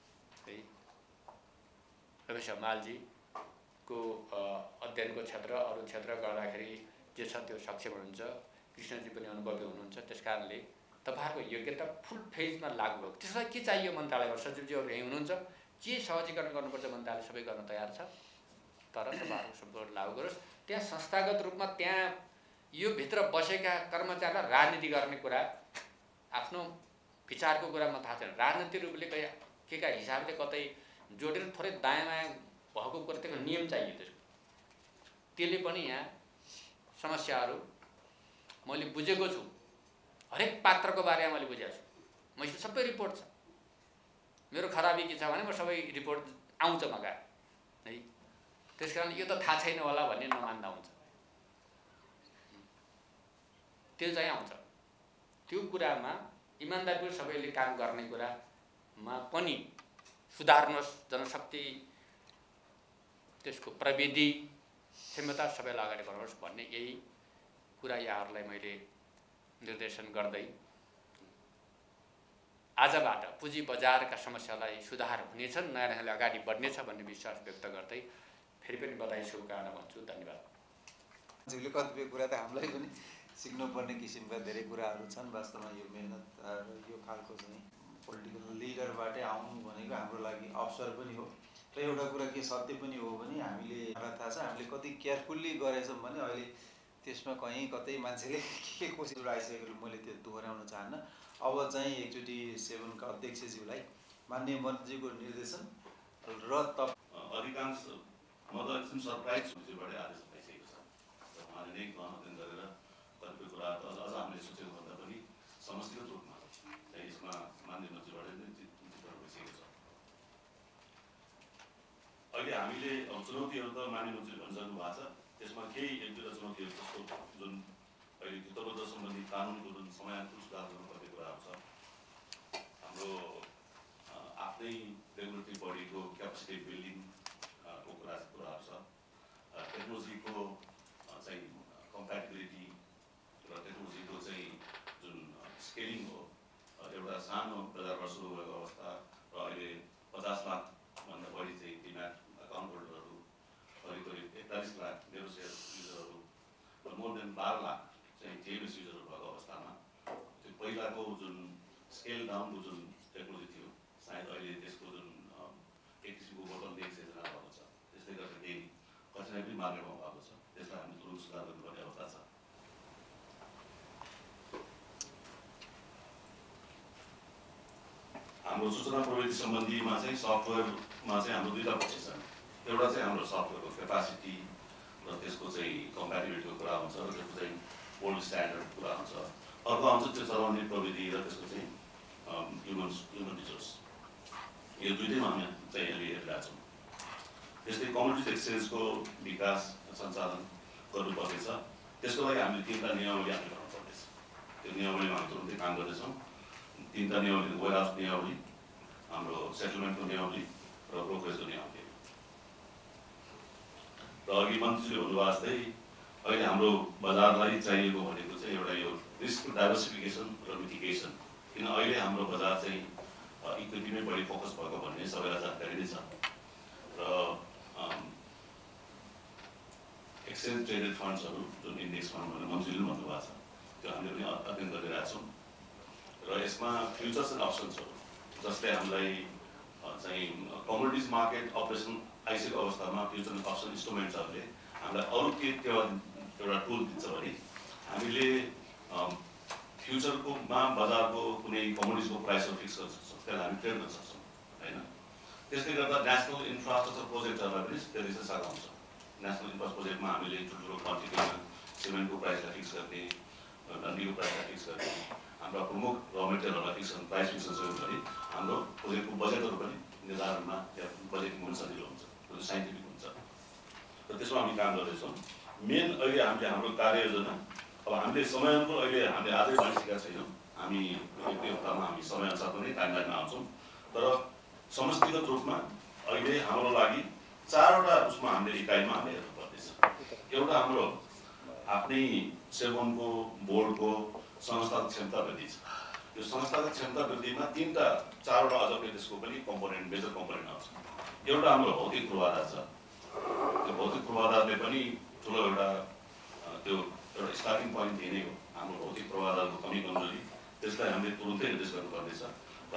रमेश हमालजीको अध्ययनको क्षेत्र अरू क्षेत्र गर्दाखेरि जे छ त्यो सक्षम हुनुहुन्छ। कृष्णजी पनि अनुभवी हुनुहुन्छ। त्यसकारणले तपाईहरुको योग्यता फुल फेजमा लागू भएको। त्यसलाई के चाहियो मन्त्रालयमा? सचिवजीहरु यही हुनुहुन्छ। के सहजीकरण गर्नुपर्छ मन्त्रालय सबै गर्न तयार छ, तर तपाईहरुको सम्पूर्ण लागू गरोस्। त्यहाँ संस्थागत रूपमा त्यहाँ यो भित्र बसेका कर्मचारीलाई राजनीति गर्ने कुरा, आफ्नो विचारको कुरा म थाहा छैन। राजनीति रूपले के का हिसाबले कतै जोडेर थोरै दायाँबायाँ भएको कुरा, त्यसको नियम चाहियो। त्यसले पनि यहाँ समस्याहरू मैले बुझेको छु। हरेक पात्रको बारेमा मैले बुझेको छु। मैले सबै रिपोर्ट छ। मेरो खराबी के छ भने म सबै रिपोर्ट आउँछ मगा है। त्यसकारण यो त थाहा छैन होला भन्ने नमान्दा हुन्छ। त्यो चाहिँ आउँछ। त्यो कुरामा इमानदारीपूर्वक सबैले काम गर्ने कुरामा पनि सुधार्नुहोस्। जनशक्ति, त्यसको प्रविधि, क्षमता सबैलाई अगाडि बढाउनुहोस् भन्ने यही कुरा यहाँहरूलाई मैले निर्देशन गर्दै आजबाट पुँजी बजारका समस्यालाई सुधार हुनेछन्, नयाँ ढङ्गले अगाडि बढ्नेछ भन्ने विश्वास व्यक्त गर्दै फेरि पनि बधाई शुभकामना भन्छु। धन्यवाद। हजुरले कतिपय कुरा त हामीलाई पनि सिक्नुपर्ने किसिमका धेरै कुराहरू छन्। वास्तवमा यो मेहनत र यो खालको चाहिँ पोलिटिकल लिडरबाटै आउनु भनेको हाम्रो लागि अवसर पनि हो र एउटा कुरा के सत्य पनि हो भने हामीले थाहा छ हामीले कति केयरफुल्ली गरेछौँ भने अहिले त्यसमा कहीँ कतै मान्छेले के कोसिस आइसकेको मैले त्यो दोहोऱ्याउन चाहन्न। अब चाहिँ एकचोटि सेभनका अध्यक्षज्यूलाई माननीय मन्त्रीजीको निर्देशन र अधिकांश म त एकदम सरप्राइज हुँदैबाट आदेश पाइसकेको छ। उहाँले नै गहन गरेर कतिपय कुराहरू अझ हामीले सोचेको भन्दा पनि समष्टिगत रूपमा चाहिँ यसमा माननीय मन्त्रीबाट नै चित्र भइसकेको छ। अहिले हामीले चुनौतीहरू त माननीय मन्त्रीले भनिसक्नु भएको छ। त्यसमा केही एक दुईवटा चुनौतीहरू जस्तो जुन अहिले वित्तबद्ध सम्बन्धी कानुनको जुन समयानुकूल सुधार गर्नुपर्ने कुराहरू छ, हाम्रो आफ्नै रेगुलेटरी बडीको क्यापेसिटी बिल्डिङको कुराहरू छ, टेक्नोलोजीको चाहिँ कम्प्याटिबिलिटी र टेक्नोलोजीको चाहिँ जुन स्केलिङ हो। एउटा सानो बजारबाट सुरु भएको अवस्था र अहिले 50 लाखभन्दा बढी चाहिँ डिम्याट अकाउन्ट होल्डरहरू, करिब 41 लाख मेरो सेयर युजरहरू र मोर देन 12 लाख चाहिँ टिएमएस युजरहरू भएको अवस्थामा त्यो पहिलाको जुन स्केल डाउनको जुन टेक्नोलोजी थियो, सायद अहिले त्यसको जुन एक किसिमको बोटल नेक सिर्जना भएको छ। त्यसले गर्दा केही कठिनाइ पनि मार्केटमा भएको छ। त्यसलाई हामी तुरुन्त सुधार गर्नुपर्ने अवस्था छ। हाम्रो सूचना प्रविधि सम्बन्धीमा चाहिँ सफ्टवेयरमा चाहिँ हाम्रो दुईवटा पक्ष छन्। एउटा चाहिँ हाम्रो सफ्टवेयरको क्यापासिटी र त्यसको चाहिँ कम्प्याटिबिलिटीको कुरा हुन्छ र त्यसको चाहिँ ओल्ड स्ट्यान्डर्ड कुरा हुन्छ। अर्को आउँछ त्यो चलाउने प्रविधि र त्यसको चाहिँ ह्युमन रिसोर्स। यो दुईटैमा हामी चाहिँ अहिले हेरिरहेका छौँ। त्यस्तै कमोडिटी एक्सचेन्जको विकास सञ्चालन गर्नुपर्नेछ। त्यसको लागि हामीले 3टा नियमावली हामीले बनाउनुपर्नेछ। त्यो नियमावलीमा हामी तुरुन्तै काम गर्दैछौँ। 3टा नियमावली वेयरहाउस नियमावली, हाम्रो सेटलमेन्टको नियमावली र ब्रोकरेजको नियमावली। र अघि मन्त्रीले भन्नुभएको जस्तै अहिले हाम्रो बजारलाई चाहिएको भनेको चाहिँ एउटा यो रिस्क डाइभर्सिफिकेसन र मिटिगेसन। किन अहिले हाम्रो बजार चाहिँ इक्विटीमै बढी फोकस भएको भन्ने सबैलाई जानकारी नै छ। र एक्सचेन्ज ट्रेडेड फन्ड्सहरू जुन इन्डेक्स फन्ड भनेर मन्त्रीले भन्नुभएको छ त्यो हामीले पनि अध्ययन गरिरहेका छौँ। र यसमा फ्युचर्स एन्ड अप्सन्सहरू जसले हामीलाई चाहिँ कमोडिटिज मार्केट अपरेसन आइसकेको अवस्थामा फ्युचर एन्ड अप्सन इन्स्ट्रुमेन्ट्सहरूले हामीलाई अरू के एउटा टुल दिन्छ भने हामीले फ्युचरकोमा बजारको कुनै कमोडिटीको प्राइसहरू फिक्स गर्न सक्छौँ, त्यसलाई हामी ट्रेड गर्न सक्छौँ होइन। त्यसले गर्दा नेसनल इन्फ्रास्ट्रक्चर प्रोजेक्टहरूलाई पनि त्यसले सघाउ हुन्छ। नेसनल इन्फ्रास्ट्रक्चर प्रोजेक्टमा हामीले ठुल्ठुलो क्वान्टिटीमा सिमेन्टको प्राइसलाई फिक्स गर्ने, डन्डीको प्राइसलाई फिक्स गर्ने, हाम्रा प्रमुख र मेटेरियलहरूलाई फिक्स गर्ने प्राइस फिक्स गर्यो भने हाम्रो प्रोजेक्टको बजेटहरू पनि निर्धारणमा या बजेटिङ हुन सजिलो हुन्छ, साइन्टिफिक हुन्छ। र त्यसमा हामी काम गर्दैछौँ। मेन अहिले हामीले हाम्रो कार्ययोजना अब हामीले समयको अहिले हामीले आजै भनिसकेका छैनौँ। हामी एक हप्तामा हामी समयअनुसार पनि टाइमलाइनमा आउँछौँ। तर समष्टिगत रूपमा अहिले हाम्रो लागि 4वटा उसमा हामीले इकाइमा हामीले हेर्नुपर्नेछ। एउटा हाम्रो आफ्नै सेवनको बोर्डको संस्थागत क्षमता वृद्धि छ। यो संस्थागत क्षमता वृद्धिमा 4वटा अझ त्यसको पनि कम्पोनेन्ट मेजर कम्पोनेन्ट आउँछ। एउटा हाम्रो भौतिक पूर्वाधार छ। त्यो भौतिक पूर्वाधारले पनि ठुलो एउटा स्टार्टिङ पोइन्ट यही नै हो। हाम्रो भौतिक पूर्वाधारको कमी कमजोरी त्यसलाई हामीले तुरुन्तै एड्रेस गर्नुपर्नेछ। र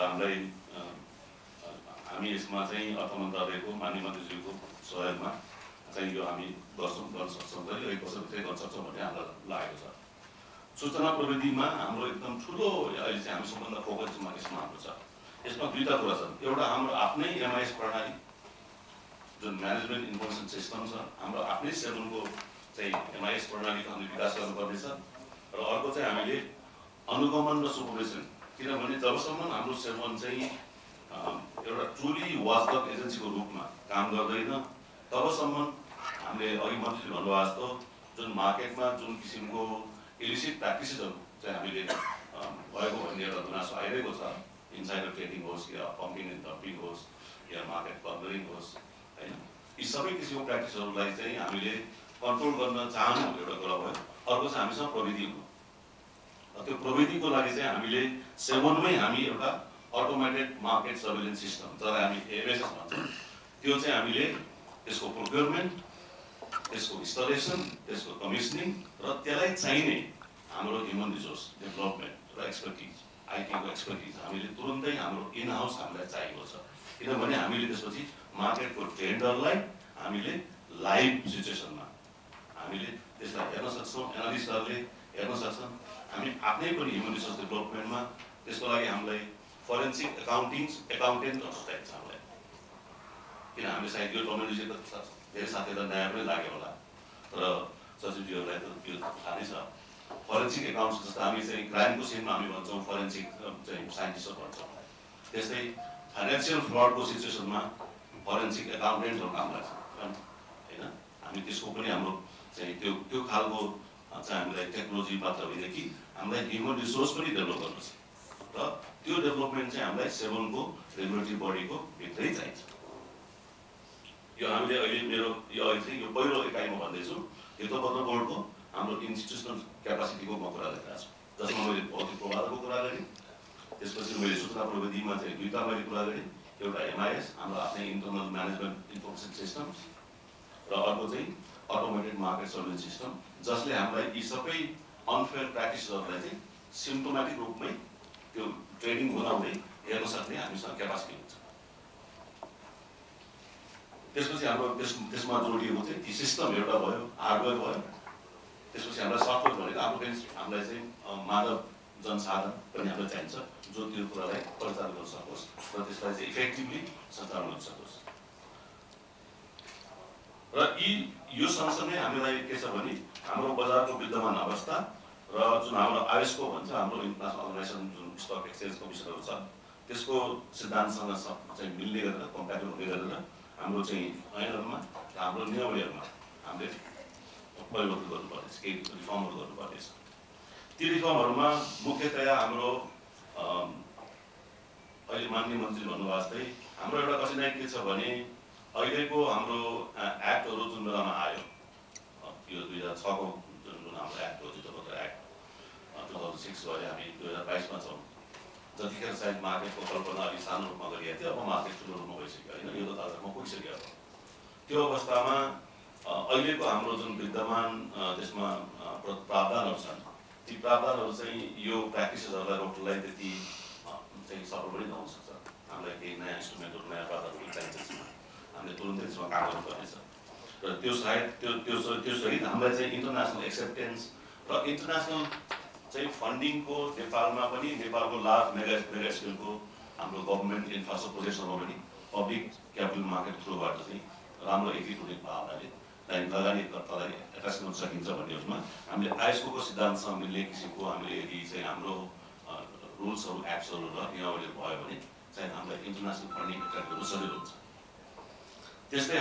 हामी यसमा चाहिँ अर्थ मन्त्रालयको माननीय मन्त्रीज्यूको सहयोगमा चाहिँ यो हामी गर्न सक्छौँ र यो 1 वर्षभित्रै गर्न सक्छौँ भन्ने हामीलाई लागेको छ। सूचना प्रविधिमा हाम्रो एकदम ठुलो अहिले चाहिँ हामी सबभन्दा फोकस यसमा हाम्रो छ। यसमा 2टा कुरा छन्। एउटा हाम्रो आफ्नै एमआइएस प्रणाली जुन म्यानेजमेन्ट इन्फर्मेसन सिस्टम छ, हाम्रो आफ्नै सेवनको चाहिँ एमआइएस प्रणालीको हामीले विकास गर्नुपर्नेछ। र अर्को चाहिँ हामीले अनुगमन र सुपरभिजन, किनभने जबसम्म हाम्रो सेवन चाहिँ एउटा ट्रुली वाचडग एजेन्सीको रूपमा काम गर्दैन तबसम्म हामीले अघि मन्त्रीले भन्नुभएको जस्तो जुन मार्केटमा जुन किसिमको इलिसिट प्र्याक्टिसेसहरू चाहिँ हामीले भएको भन्ने एउटा गुनासो आइरहेको छ, इनसाइडर ट्रेडिङ होस् या पम्पिङ एन्ड डम्पिङ होस् या मार्केट प्लन्डरिङ होस् होइन, यी सबै किसिमको प्र्याक्टिसहरूलाई चाहिँ हामीले कन्ट्रोल गर्न चाहनु एउटा कुरा भयो। अर्को चाहिँ हामीसँग प्रविधि हो। त्यो प्रविधिको लागि चाहिँ हामीले सेवनमै हामी एउटा अटोमेटेड मार्केट सर्भिलेन्स सिस्टम जसलाई हामी एमएसएस भन्छौँ त्यो चाहिँ हामीले त्यसको प्रोक्योरमेन्ट, त्यसको इन्स्टलेसन, त्यसको कमिसनिङ र त्यसलाई चाहिने हाम्रो ह्युमन रिसोर्स डेभलपमेन्ट र एक्सपर्टिज, आइटीको एक्सपर्टिज हामीले तुरुन्तै हाम्रो इन हाउस हामीलाई चाहिएको छ। किनभने हामीले त्यसपछि मार्केटको ट्रेन्डरलाई हामीले लाइभ सिचुएसनमा हामीले त्यसलाई हेर्न सक्छौँ, एनालिस्टहरूले हेर्न सक्छन्। हामी आफ्नै पनि ह्युमन रिसोर्स डेभलपमेन्टमा त्यसको लागि हामीलाई फोरेन्सिक एकाउन्टेन्टहरू चाहिन्छ हामीलाई। किन हामीले सायद यो टर्मिनोलोजी त धेरै साथीहरूलाई नयाँ पनि लाग्यो होला, तर सचिवजीहरूलाई त त्यो थाहा नै छ। फोरेन्सिक एकाउन्ट्स जस्तो हामी चाहिँ क्राइमको सिनमा हामी भन्छौँ फोरेन्सिक चाहिँ साइन्टिस्टहरू भन्छौँ। त्यस्तै फाइनेन्सियल फ्रडको सिचुएसनमा फोरेन्सिक एकाउन्टेन्टहरू काम लाग्छ होइन। हामी त्यसको पनि हाम्रो चाहिँ त्यो खालको चाहिँ हामीलाई टेक्नोलोजी मात्र होइन कि हामीलाई ह्युमन रिसोर्स पनि डेभलप गर्नु छ र त्यो डेभलपमेन्ट चाहिँ हामीलाई सेवनको रेगुलेटरी बडीको भित्रै चाहिन्छ। यो हामीले अहिले यो पहिलो इकाइमा भन्दैछु, हितोपत्र बोर्डको हाम्रो इन्स्टिट्युसनल क्यापासिटीको म कुरा गरिरहेको छु, जसमा मैले भौतिक पूर्वाधारको कुरा गरेँ। त्यसपछि मैले सूचना प्रविधिमा चाहिँ 2टा मैले कुरा गरेँ। एउटा एमआइएस हाम्रो आफ्नै इन्टरनल म्यानेजमेन्ट इन्फर्मेसन सिस्टम र अर्को चाहिँ अटोमेटेड मार्केट सर्भिलेन्स सिस्टम, जसले हामीलाई यी सबै अनफेयर प्र्याक्टिसहरूलाई चाहिँ सिम्टोमेटिक रूपमै त्यो ट्रेनिङ हुँदाहुँदै हेर्न सक्ने हामीसँग क्यापासिटी हुन्छ। त्यसपछि हाम्रो त्यसमा जोडिएको चाहिँ ती सिस्टम एउटा भयो, हार्डवेयर भयो। त्यसपछि हामीलाई सफ्टवेयर भनेको हामीलाई चाहिँ मानव जनसाधन पनि हामीलाई चाहिन्छ जो त्यो कुरालाई परिचालन गर्न सकोस् र त्यसलाई चाहिँ इफेक्टिभली सञ्चालन गर्न सकोस्। र यो सँगसँगै हामीलाई के छ भने हाम्रो बजारको विद्यमान अवस्था र जुन हाम्रो आइएसओ भन्छ, हाम्रो इन्टरनेसनल अर्गनाइजेसन जुन स्टक एक्सचेन्ज कमिसनहरू छ, त्यसको सिद्धान्तसँग चाहिँ मिल्ने गरेर कम्प्याटेबल हुने गरेर हाम्रो चाहिँ ऐनहरूमा हाम्रो नियमावलीहरूमा हामीले परिवर्तन गर्नुपर्नेछ, केही रिफर्महरू गर्नुपर्नेछ। ती रिफर्महरूमा मुख्यतया हाम्रो अहिले माननीय मन्त्री भन्नुभएको जस्तै हाम्रो एउटा कठिनाइ के छ भने अहिलेको हाम्रो एक्टहरू जुन बेलामा आयो, यो 2006 को जुन हाम्रो एक्ट हो, चित्रपत्र एक्ट 2006 गरे, हामी 2022 मा छौँ। जतिखेर सायद मार्केटको कल्पना अलिक सानो रूपमा गरिएको थियो, अब मार्केट ठुलो रूपमा गइसक्यो होइन, यो त दार्जिलिङमा पुगिसक्यो। अब त्यो अवस्थामा अहिलेको हाम्रो जुन विद्यमान त्यसमा प्रावधानहरू छन्, ती प्रावधानहरू चाहिँ यो प्र्याक्टिसेसहरूलाई रोक्नलाई त्यति चाहिँ सफल पनि नहुन सक्छ। हामीलाई केही नयाँ इन्स्ट्रुमेन्टहरू, नयाँ प्रावधानहरू चाहिन्छ, हामीले तुरुन्तै त्यसमा काम गर्नुपर्नेछ। र त्यो सायद त्यो सहित हामीलाई चाहिँ इन्टरनेसनल एक्सेप्टेन्स र इन्टरनेसनल चाहिँ फन्डिङको नेपालमा पनि, नेपालको लार्ज मेगा स्केलको हाम्रो गभर्मेन्ट इन्फ्रास्ट्रक्चर प्रोजेक्टहरूमा पनि पब्लिक क्यापिटल मार्केट थ्रुबाट चाहिँ राम्रो एग्जिट हुने भावनाले लगानीकर्तालाई एट्र्याक्ट गर्न सकिन्छ भन्ने उसमा हामीले आइएसओको सिद्धान्तसँग मिल्ने किसिमको हामीले यदि चाहिँ हाम्रो रुल्सहरू, एक्ट्सहरू र नियमावलीहरू भयो भने चाहिँ हामीलाई इन्टरनेसनल फन्डिङ एट्र्याक्ट गर्नु सजिलो हुन्छ। त्यस्तै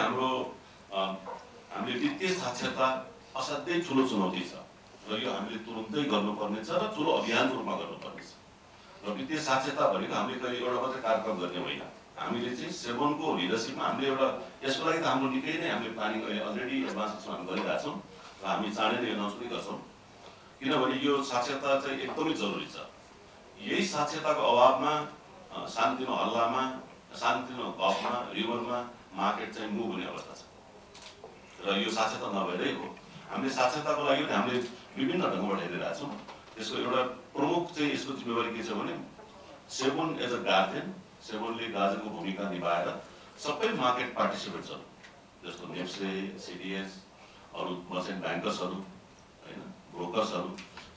हामीले वित्तीय साक्षरता असाध्यै ठुलो चुनौती छ र यो हामीले तुरुन्तै गर्नुपर्नेछ र ठुलो अभियानको रूपमा गर्नुपर्नेछ। र वित्तीय साक्षरता भनेको हामीले कहिले एउटा मात्रै कार्यक्रम गर्ने होइन, हामीले चाहिँ सेभनको लिडरसिपमा हामीले एउटा यसको लागि त हाम्रो निकै नै हामीले प्लानिङ अलरेडी एडभान्समा हामी गरिरहेका छौँ र हामी चाँडै नै एनाउन्स पनि गर्छौँ। किनभने यो साक्षरता चाहिँ एकदमै जरुरी छ। यही साक्षरताको अभावमा सानोतिनो हल्लामा, सानोतिनो गफमा, रिभरमा मार्केट चाहिँ मुभ हुने अवस्था छ र यो साक्षरता नभएरै हो। हामीले साक्षरताको लागि पनि हामीले विभिन्न ढङ्गबाट हेरिरहेका छौँ। यसको एउटा प्रमुख चाहिँ यसको जिम्मेवारी के छ भने सेबन एज अ गार्जियन, सेबनले गार्जियनको भूमिका निभाएर सबै मार्केट पार्टिसिपेन्ट्सहरू जस्तो नेप्सले, सिडिएस, अरू मर्चेन्ट ब्याङ्कर्सहरू होइन, ब्रोकर्सहरू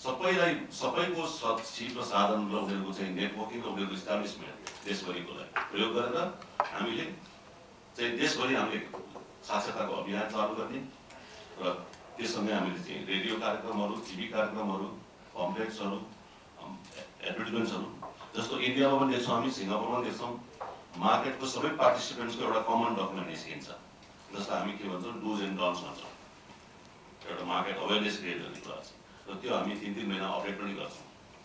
सबैको सिप र साधन र उनीहरूको चाहिँ नेटवर्किङ र उनीहरूको इस्टाब्लिसमेन्ट देशभरिकोलाई प्रयोग गरेर हामीले चाहिँ देशभरि हामीले साक्षरताको अभियान चालु गर्ने र त्यससँगै हामीले चाहिँ रेडियो कार्यक्रमहरू, टिभी कार्यक्रमहरू, पम्पलेट्सहरू, एडभर्टिजमेन्ट्सहरू जस्तो इन्डियामा पनि देख्छौँ, हामी सिङ्गापुरमा पनि देख्छौँ, मार्केटको सबै पार्टिसिपेन्ट्सको एउटा कमन डकुमेन्ट निस्किन्छ जसलाई हामी के भन्छौँ, डुज एन्ड डन्स भन्छौँ। एउटा मार्केट अवेरनेस क्रिएट गर्ने कुरा छ र त्यो हामी 3-3 महिना अपडेट पनि गर्छौँ।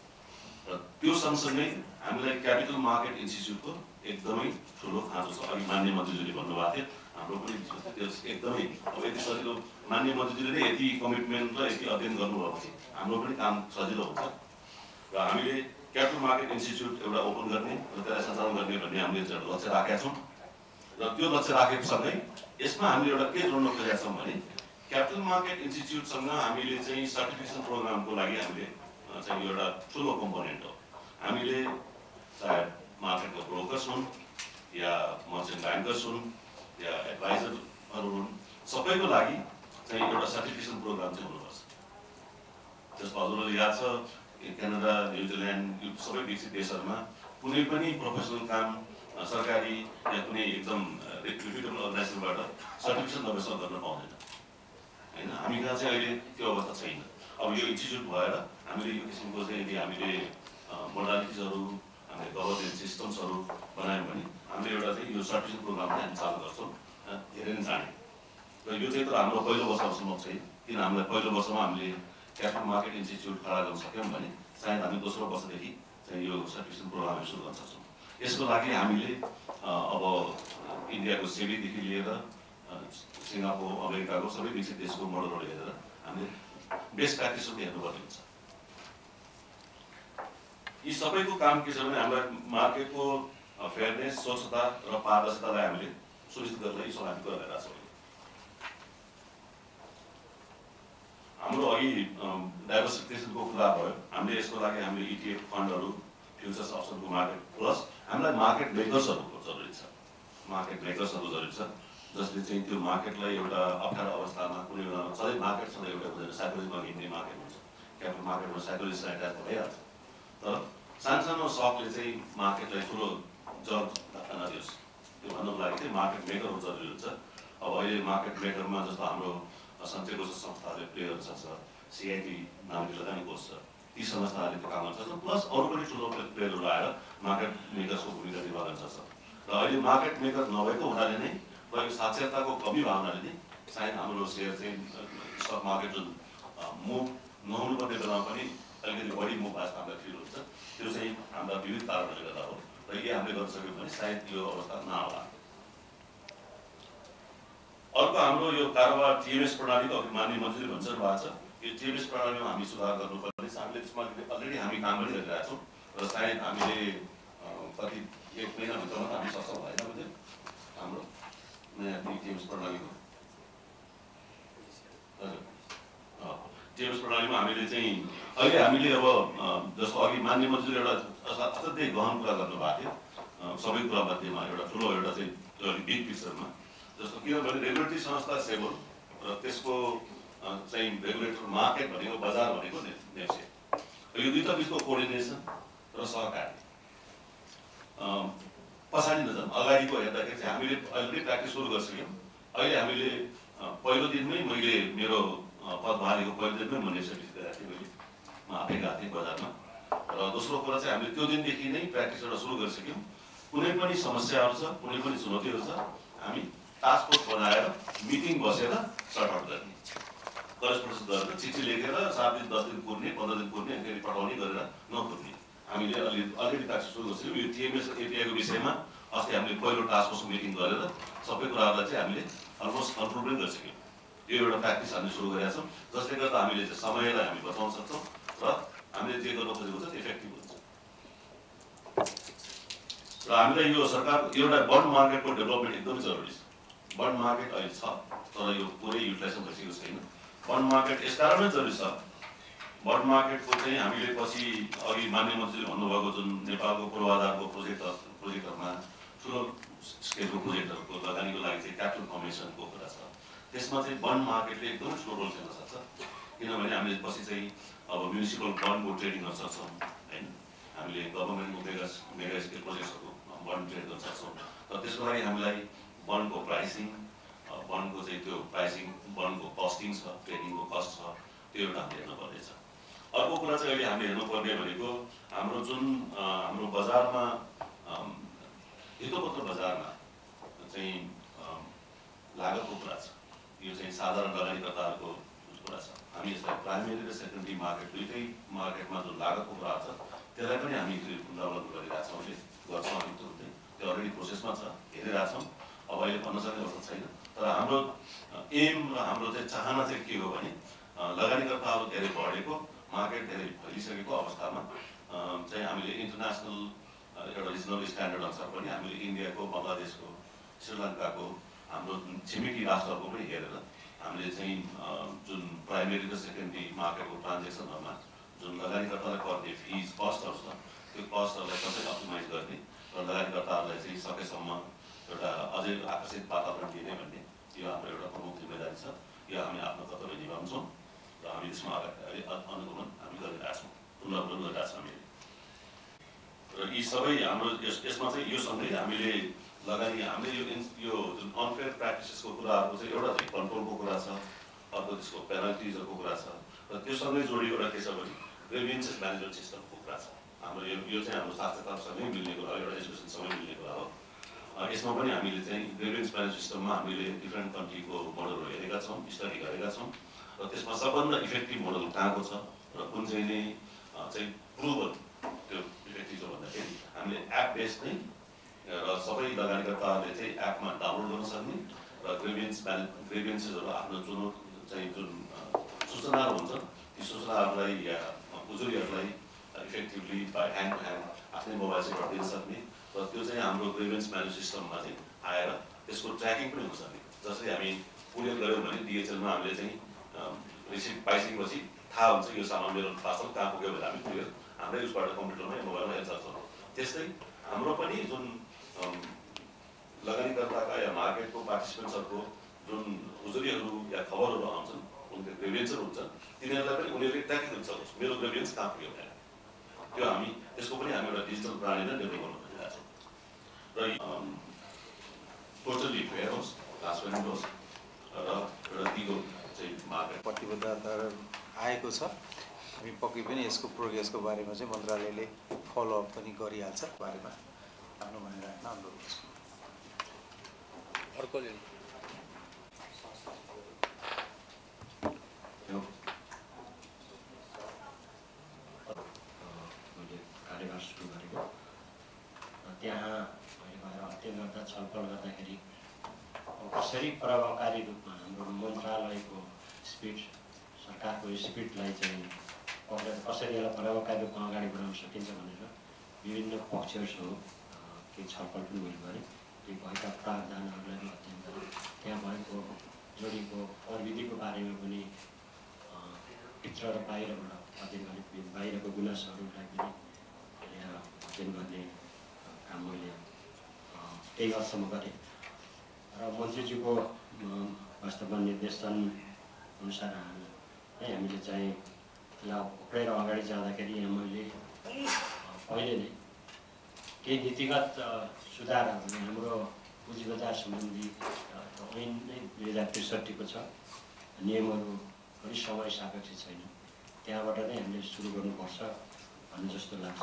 र त्यो सँगसँगै हामीलाई क्यापिटल मार्केट इन्स्टिच्युटको एकदमै ठुलो खाँचो छ। अघि माननीय मन्त्रीज्यूले भन्नुभएको थियो, हाम्रो पनि त्यो एकदमै अब यति सजिलो, माननीय मन्त्रीज्यूले नै यति कमिटमेन्ट र यति अध्ययन गर्नुभयो भने हाम्रो पनि काम सजिलो हुन्छ। र हामीले क्यापिटल मार्केट इन्स्टिच्युट एउटा ओपन गर्ने र त्यसलाई सञ्चालन गर्ने भन्ने हामीले एउटा लक्ष्य राखेका छौँ। र त्यो लक्ष्य राखेसँगै यसमा हामीले एउटा के जोड्न खोजेका छौँ भने क्यापिटल मार्केट इन्स्टिच्युटसँग हामीले चाहिँ सर्टिफिकेसन प्रोग्रामको लागि हामीले चाहिँ एउटा ठुलो कम्पोनेन्ट हो। हामीले चाहे मार्केटको ब्रोकर्स हुन् या मर्चेन्ट ब्याङ्कर्स हुन् या एडभाइजरहरू हुन्, सबैको लागि चाहिँ एउटा सर्टिफिकेसन प्रोग्राम चाहिँ हुनुपर्छ। जस्तो हजुरलाई याद छ, क्यानाडा, न्युजिल्यान्ड, यो सबै विकसित देशहरूमा कुनै पनि प्रोफेसनल काम सरकारी या कुनै एकदम रिप्युटेबल अर्गनाइजेसनबाट सर्टिफिकेसन नभएसम्म गर्न पाउँदैन होइन। हामी कहाँ चाहिँ अहिले त्यो अवस्था छैन। अब यो इन्स्टिच्युट भएर हामीले यो किसिमको चाहिँ यदि हामीले मोडालिटिजहरू, हामीले गभर्नेन्स सिस्टम्सहरू बनायौँ भने हामीले एउटा चाहिँ यो सर्टिफिकेसन प्रोग्राम चाहिँ हामी चालु गर्छौँ धेरै नै चाँडै। र यो चाहिँ तर हाम्रो पहिलो वर्षसम्म छैन, किन हामीलाई पहिलो वर्षमा हामीले क्यापिटल मार्केट इन्स्टिच्युट खडा गर्न सक्यौँ भने सायद हामी दोस्रो वर्षदेखि चाहिँ यो सर्टिफिकेसन प्रोग्राम सुरु गर्न सक्छौँ। यसको लागि हामीले अब इन्डियाको सेबीदेखि लिएर सिङ्गापुर, अमेरिकाको सबै विकसित देशको मोडलहरू हेरेर हामीले बेस्ट प्र्याक्टिसहरू हेर्नुपर्ने हुन्छ। यी सबैको काम के छ भने हामीलाई मार्केटको फेयरनेस, स्वच्छता र पारदर्शितालाई हामीले सुनिश्चित गर्न यी सबै हामी गरिरहेका छौँ। हाम्रो अघि डाइभर्सिफिकेसनको कुरा भयो, हामीले यसको लागि हामीले ETF फन्डहरू, फ्युचर्स अप्सनको मार्केट प्लस हामीलाई मार्केट मेकर्सहरूको जरुरी छ। मार्केट मेकर्सहरू जरुरी छ जसले चाहिँ त्यो मार्केटलाई एउटा अप्ठ्यारो अवस्थामा कुनै बेलामा सधैँ मार्केट सधैँ एउटा हुँदैन, साइकोलोजीमा हिँड्ने मार्केट हुन्छ। क्यापिटल मार्केटमा साइकोलोजीसँग एट्याच भइहाल्छ, तर सानो सकले चाहिँ मार्केटलाई ठुलो जग धक्का नदियोस् त्यो भन्नुको लागि चाहिँ मार्केट मेकरहरू जरुरी हुन्छ। अब अहिले मार्केट मेकरमा जस्तो हाम्रो सञ्चय कोष संस्थाले प्ले गर्न सक्छ, CIT नामले लगानी कोष छ, ती संस्थाहरूले त्यो काम गर्न सक्छन् प्लस अरू पनि ठुलो प्लेयरहरू आएर मार्केट मेकर्सको भूमिका निर्वाह गर्न सक्छ र अहिले मार्केट मेकर नभएको हुनाले नै र यो साक्षरताको कमी भावनाले नै सायद हाम्रो सेयर चाहिँ स्टक मार्केट जुन मुभ नहुनुपर्ने बेलामा पनि अलिकति बढी मुभ भएको हामीलाई फिल हुन्छ त्यो चाहिँ हाम्रा विविध कारणहरूले गर्दा हो र यही हामीले गर्न सक्यौँ भने सायद यो अवस्था नहोला। अर्को हाम्रो यो कारोबार टिएमएस प्रणालीको अघि मान्य मन्त्रीले भन्छन् भएको छ यो टिएमएस प्रणालीमा हामी सुधार गर्नुपर्ने छ। हामीले त्यसमा अलरेडी हामी काम गरिरहेका छौँ र सायद हामीले कति 1 महिनाभित्रमा त हामी सक्षम भएन भने हाम्रो नयाँ टिएमएस प्रणालीको टिएमएस प्रणालीमा हामीले चाहिँ अहिले हामीले अब जस्तो अघि मान्य मन्त्रीले एउटा अत्यन्तै गहन कुरा गर्नुभएको थियो सबै कुरा मध्येमा एउटा ठुलो एउटा चाहिँ बिग पिक्चरमा जस्तो किनभने रेगुलेटरी संस्था सेबल र त्यसको चाहिँ रेगुलेटर मार्केट भनेको बजार भनेको नेप्से यो दुईटा बिचको कोअर्डिनेसन र सहकारी पछाडि नजाउँ अगाडिको हेर्दाखेरि चाहिँ हामीले अलरेडी प्र्याक्टिस सुरु गरिसक्यौँ। अहिले हामीले पहिलो दिनमै मैले मेरो पदभारीको पहिलो दिनमै म नेप्सेभिजिट गरेको थिएँ मैले म आफै गएको थिएँ बजारमा र दोस्रो कुरा चाहिँ हामीले त्यो दिनदेखि नै प्र्याक्टिस एउटा सुरु गरिसक्यौँ। कुनै पनि समस्याहरू छ कुनै पनि चुनौतीहरू छ हामी टास्क फोर्स बनाएर मिटिङ बसेर सर्ट आउट गर्ने करेस्पोन्डेन्स गरेर चिठी लेखेर 7 दिन 10 दिन कुर्ने 15 दिन कुर्ने फेरि पठाउने गरेर नकुर्ने हामीले अलरेडी प्र्याक्टिस सुरु गरिसक्यौँ। यो टिएमएस एपिआईको विषयमा अस्ति हामीले पहिलो टास्क फोर्स मिटिङ गरेर सबै कुराहरूलाई चाहिँ हामीले अलमोस्ट कन्ट्रोल पनि गरिसक्यौँ। यो एउटा प्र्याक्टिस हामीले सुरु गरेका छौँ जसले गर्दा हामीले चाहिँ समयलाई हामी बचाउन सक्छौँ र हामीले जे गर्न खोजेको छ त्यो इफेक्टिभ हुन्छ र हामीलाई यो सरकार एउटा बन्ड मार्केटको डेभलपमेन्ट एकदमै जरुरी छ। बन्ड मार्केट अहिले छ तर यो पुरै युटिलाइजेसन भइसकेको छैन। बन्ड मार्केट यस कारणै जरुरी छ बन्ड मार्केटको चाहिँ हामीले पछि अघि मान्य मन्त्रीले भन्नुभएको जुन नेपालको पूर्वाधारको प्रोजेक्टहरूमा ठुलो स्केलको प्रोजेक्टहरूको लगानीको लागि चाहिँ क्यापिटल फर्मेसनको कुरा छ त्यसमा चाहिँ बन्ड मार्केटले एकदमै ठुलो रोल खेल्न सक्छ किनभने हामीले पछि चाहिँ अब म्युनिसिपल बन्डको ट्रेडिङ गर्न सक्छौँ होइन हामीले गभर्मेन्टको मेगा स्केल प्रोजेक्टहरूको बन्ड ट्रेड गर्न सक्छौँ र त्यसको लागि हामीलाई बन्डको प्राइसिङ बन्डको चाहिँ त्यो प्राइसिङ बन्डको कस्टिङ छ ट्रेडिङको कस्ट छ त्यो एउटा हामीले हेर्नुपर्नेछ। अर्को कुरा चाहिँ अहिले हामीले हेर्नुपर्ने भनेको हाम्रो जुन हाम्रो बजारमा हितोपत्र बजारमा चाहिँ लागतको कुरा छ यो चाहिँ साधारण लगानीकर्ताहरूको कुरा छ। हामी यसलाई प्राइमेरी र सेकेन्डरी मार्केट दुईटै मार्केटमा जुन लागतको कुरा छ त्यसलाई पनि हामी डेभलप गरिरहेका छौँ गर्छौँ हामी त्यो अलरेडी प्रोसेसमा छ हेरिरहेछौँ। अब अहिले भन्न सक्ने अवस्था छैन तर हाम्रो एम र हाम्रो चाहिँ चाहना चाहिँ के हो भने लगानीकर्ताहरू धेरै बढेको मार्केट धेरै फैलिसकेको अवस्थामा चाहिँ हामीले इन्टरनेसनल एउटा रिजनल स्ट्यान्डर्ड अनुसार पनि हामीले इन्डियाको बङ्गलादेशको श्रीलङ्काको हाम्रो छिमेकी राष्ट्रहरूको पनि हेरेर हामीले चाहिँ जुन प्राइमेरी र सेकेन्डरी मार्केटको ट्रान्जेक्सनहरूमा जुन लगानीकर्तालाई पर्ने फिज कस्टहरू छ त्यो कस्टहरूलाई कसरी अप्टिमाइज गर्ने र लगानीकर्ताहरूलाई चाहिँ सकेसम्म एउटा अझै आकर्षित वातावरण दिने भन्ने यो हाम्रो एउटा प्रमुख जिम्मेदारी छ। यो हामी आफ्नो कर्तव्य निभाउँछौँ र हामी त्यसमा अनुगमन हामी गरिरहेछौँ पुनर्वलन गरिरहेछौँ हामीले र यी सबै हाम्रो यसमा चाहिँ यो सँगै हामीले लगानी हामीले यो जुन अनफेयर प्र्याक्टिसेसको कुराहरूको चाहिँ एउटा चाहिँ कन्ट्रोलको कुरा छ अर्को त्यसको पेनल्टिजहरूको कुरा छ र त्यो सँगै जोडिएर के छ भने ग्रेभियन्सेस म्यानेजमेन्ट सिस्टमको कुरा छ। हाम्रो यो चाहिँ हाम्रो साक्षरतासँगै मिल्ने कुरा हो एउटा एजुकेसनसँगै मिल्ने कुरा हो। यसमा पनि हामीले चाहिँ ग्रेभियन्स म्यानेजमेन्ट सिस्टममा हामीले डिफ्रेन्ट कन्ट्रीको मोडलहरू हेरेका छौँ स्टडी गरेका छौँ र त्यसमा सबभन्दा इफेक्टिभ मोडल कहाँको छ र कुन चाहिँ नै चाहिँ प्रुभन त्यो इफेक्टिभ छ भन्दाखेरि हामीले एप बेस्ड नै र सबै लगानीकर्ताहरूले चाहिँ एपमा डाउनलोड गर्न सक्ने र ग्रेभियन्सेसहरू आफ्नो जुन चाहिँ जुन सूचनाहरू हुन्छ ती सूचनाहरूलाई या उजुरीहरूलाई effectively by hand to hand आफ्नै मोबाइलबाट दिन सक्ने र त्यो चाहिँ हाम्रो ग्रेभियन्स म्यानेजमेन्ट सिस्टममा चाहिँ आएर त्यसको ट्र्याकिङ पनि हुन सक्ने। जसरी हामी कुरियर गऱ्यौँ भने डिएचएलमा हामीले चाहिँ रिसिभ पाइसकेपछि थाहा हुन्छ यो सामान मेरो पार्सल कहाँ पुग्यो भने हामी कुरियर हाम्रै उसबाट कम्प्युटरमा या मोबाइलमा हेर्न सक्छौँ। त्यस्तै हाम्रो पनि जुन लगानीकर्ताका या मार्केटको पार्टिसिपेन्ट्सहरूको जुन उजुरीहरू या खबरहरू आउँछन् उनको ग्रेभियन्सहरू हुन्छन् तिनीहरूलाई पनि उनीहरूले ट्र्याकिङ गर्न सक्छ मेरो ग्रेभियन्स कहाँ पुग्यो भनेर त्यो हामी त्यसको पनि हामी एउटा डिजिटल प्रणालीलाई डेभलप गर्नु खोजिरहेका छौँ र टोटली फेयर होस् ट्रान्सपेरेन्ट होस् र एउटा दिगो चाहिँ मार्केट प्रतिबद्धता आएको छ हामी पक्कै पनि यसको प्रोग्रेसको बारेमा चाहिँ मन्त्रालयले फलोअप पनि गरिहाल्छ बारेमा आफ्नो भनिराख्न अनुरोध गर्छु। अर्को कार्यभार सुरु गरेको त्यहाँ मैले गएर अध्ययन गर्दा छलफल गर्दाखेरि कसरी प्रभावकारी रूपमा हाम्रो मन्त्रालयको स्पिड सरकारको स्पिडलाई चाहिँ कसरी यसलाई प्रभावकारी रूपमा अगाडि बढाउन सकिन्छ भनेर विभिन्न पक्षहरूसँग केही छलफल पनि मैले गरेँ। त्यो भएका प्रावधानहरूलाई पनि अध्ययन गरेँ। त्यहाँ भएको जोडिएको प्रविधिको बारेमा पनि भित्र र बाहिरबाट अध्ययन गर्ने, बाहिरको गुनासोहरूलाई पनि अध्ययन गर्ने काम मैले केही हदसम्म गरेँ र मन्त्रीज्यूको वास्तवमा निर्देशन अनुसार हामीले चाहिँ यसलाई पक्रेर अगाडि जाँदाखेरि यहाँ मैले पहिले नै केही नीतिगत सुधारहरू हाम्रो पुँजी बजार सम्बन्धी ऐन नै 2063 छ। नियमहरू पनि समय सापेक्ष छैन, त्यहाँबाट नै हामीले सुरु गर्नुपर्छ भन्ने जस्तो लाग्छ।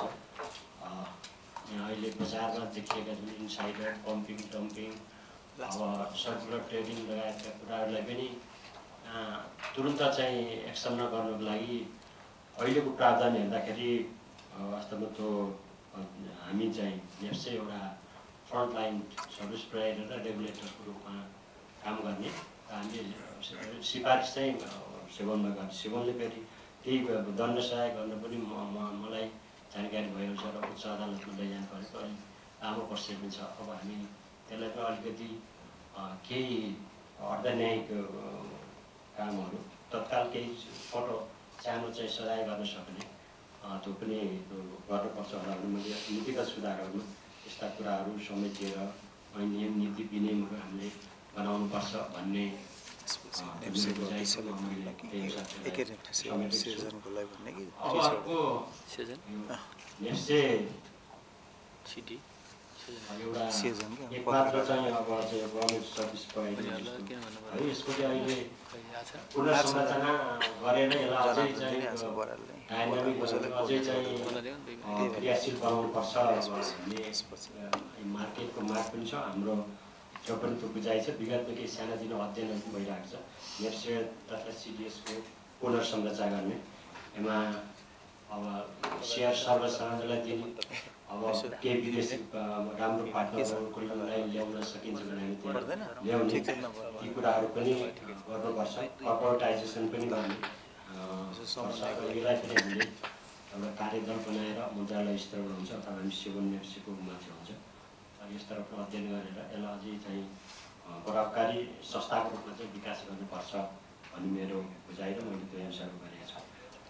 यहाँ अहिले बजारमा देखिएका जुन इन्साइडर पम्पिङ डम्पिङ अब सर्कुलर ट्रेडिङ लगायतका कुराहरूलाई पनि तुरुन्त चाहिँ एक्सन नगर्नको लागि अहिलेको प्रावधान हेर्दाखेरि वास्तवमा त्यो हामी चाहिँ नेप्से एउटा फ्रन्टलाइन सर्भिस प्रोभाइडर र रेगुलेटरको रूपमा काम गर्ने हामीले सिफारिस चाहिँ सेवनमा गर्ने। सेवनले फेरि त्यही दण्ड सहाय गर्न पनि मलाई जानकारी भएको छ र उच्च अदालतमा लैजानु परेको अलिक लामो प्रोसेस पनि छ। अब हामी त्यसलाई पनि अलिकति केही अर्धन्यायिक कामहरू तत्काल केही फोटो सानो चाहिँ सजाय गर्न सक्ने त्यो पनि गर्नुपर्छ होला भने मैले नीतिगत सुधारहरू यस्ता कुराहरू समेटिएर नियम नीति विनियमहरू हामीले बनाउनुपर्छ भन्ने एकमात्र चाहिँ अब गभर्मेन्ट सर्भिस प्रोभाइडर है यसको चाहिँ अहिले पुनर्संरचना गरेर यसलाई अझै चाहिँ डायनामिक अझै चाहिँ क्रियाशील बनाउनुपर्छ भन्ने मार्केटको माग पनि छ। हाम्रो जो पनि त्यो बुझाइ छ। विगतमा केही सानातिनो अध्ययनहरू पनि भइरहेको छ नेप्से तथा सिडिएसको पुनर्संरचना गर्ने। यसमा अब सेयर सर्वसाधारणलाई दिने, अब केही विदेशी राम्रो पार्टनरहरूलाई ल्याउन सकिन्छ भने ल्याउने ती कुराहरू पनि गर्नुपर्छ। कर्पोरेटाइजेसन पनि गर्ने यसलाई पनि हामीले एउटा कार्यदल बनाएर मन्त्रालय स्तरबाट हुन्छ अथवा हामी सेवन नेप्सेको मान्छे हुन्छ यस तरफमा अध्ययन गरेर यसलाई अझै चाहिँ प्रभावकारी संस्थाको रूपमा चाहिँ विकास गर्नुपर्छ भन्ने मेरो बुझाइ र मैले त्यो अनुसार गरेको छु।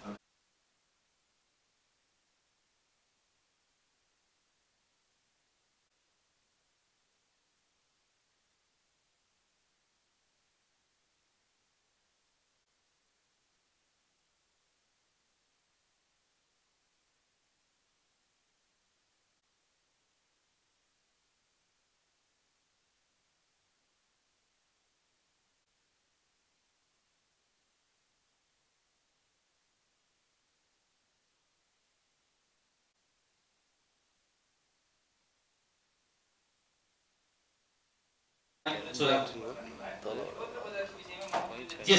के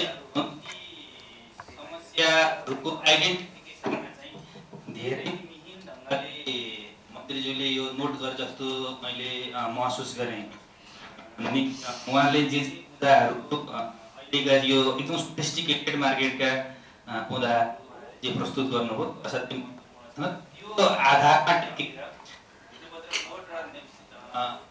समस्याहरूको आइडेन्टिफिकेसनमा चाहिँ धेरै मिहिन ढङ्गले मन्त्रीज्यूले यो नोट गरे जस्तो मैले महसुस गरेँ। उहाँले जे कुराहरू अहिलेका यो एकदम सोफिस्टिकेटेड मार्केटका कुरा जे प्रस्तुत गर्नुभयो त्यो आधारमा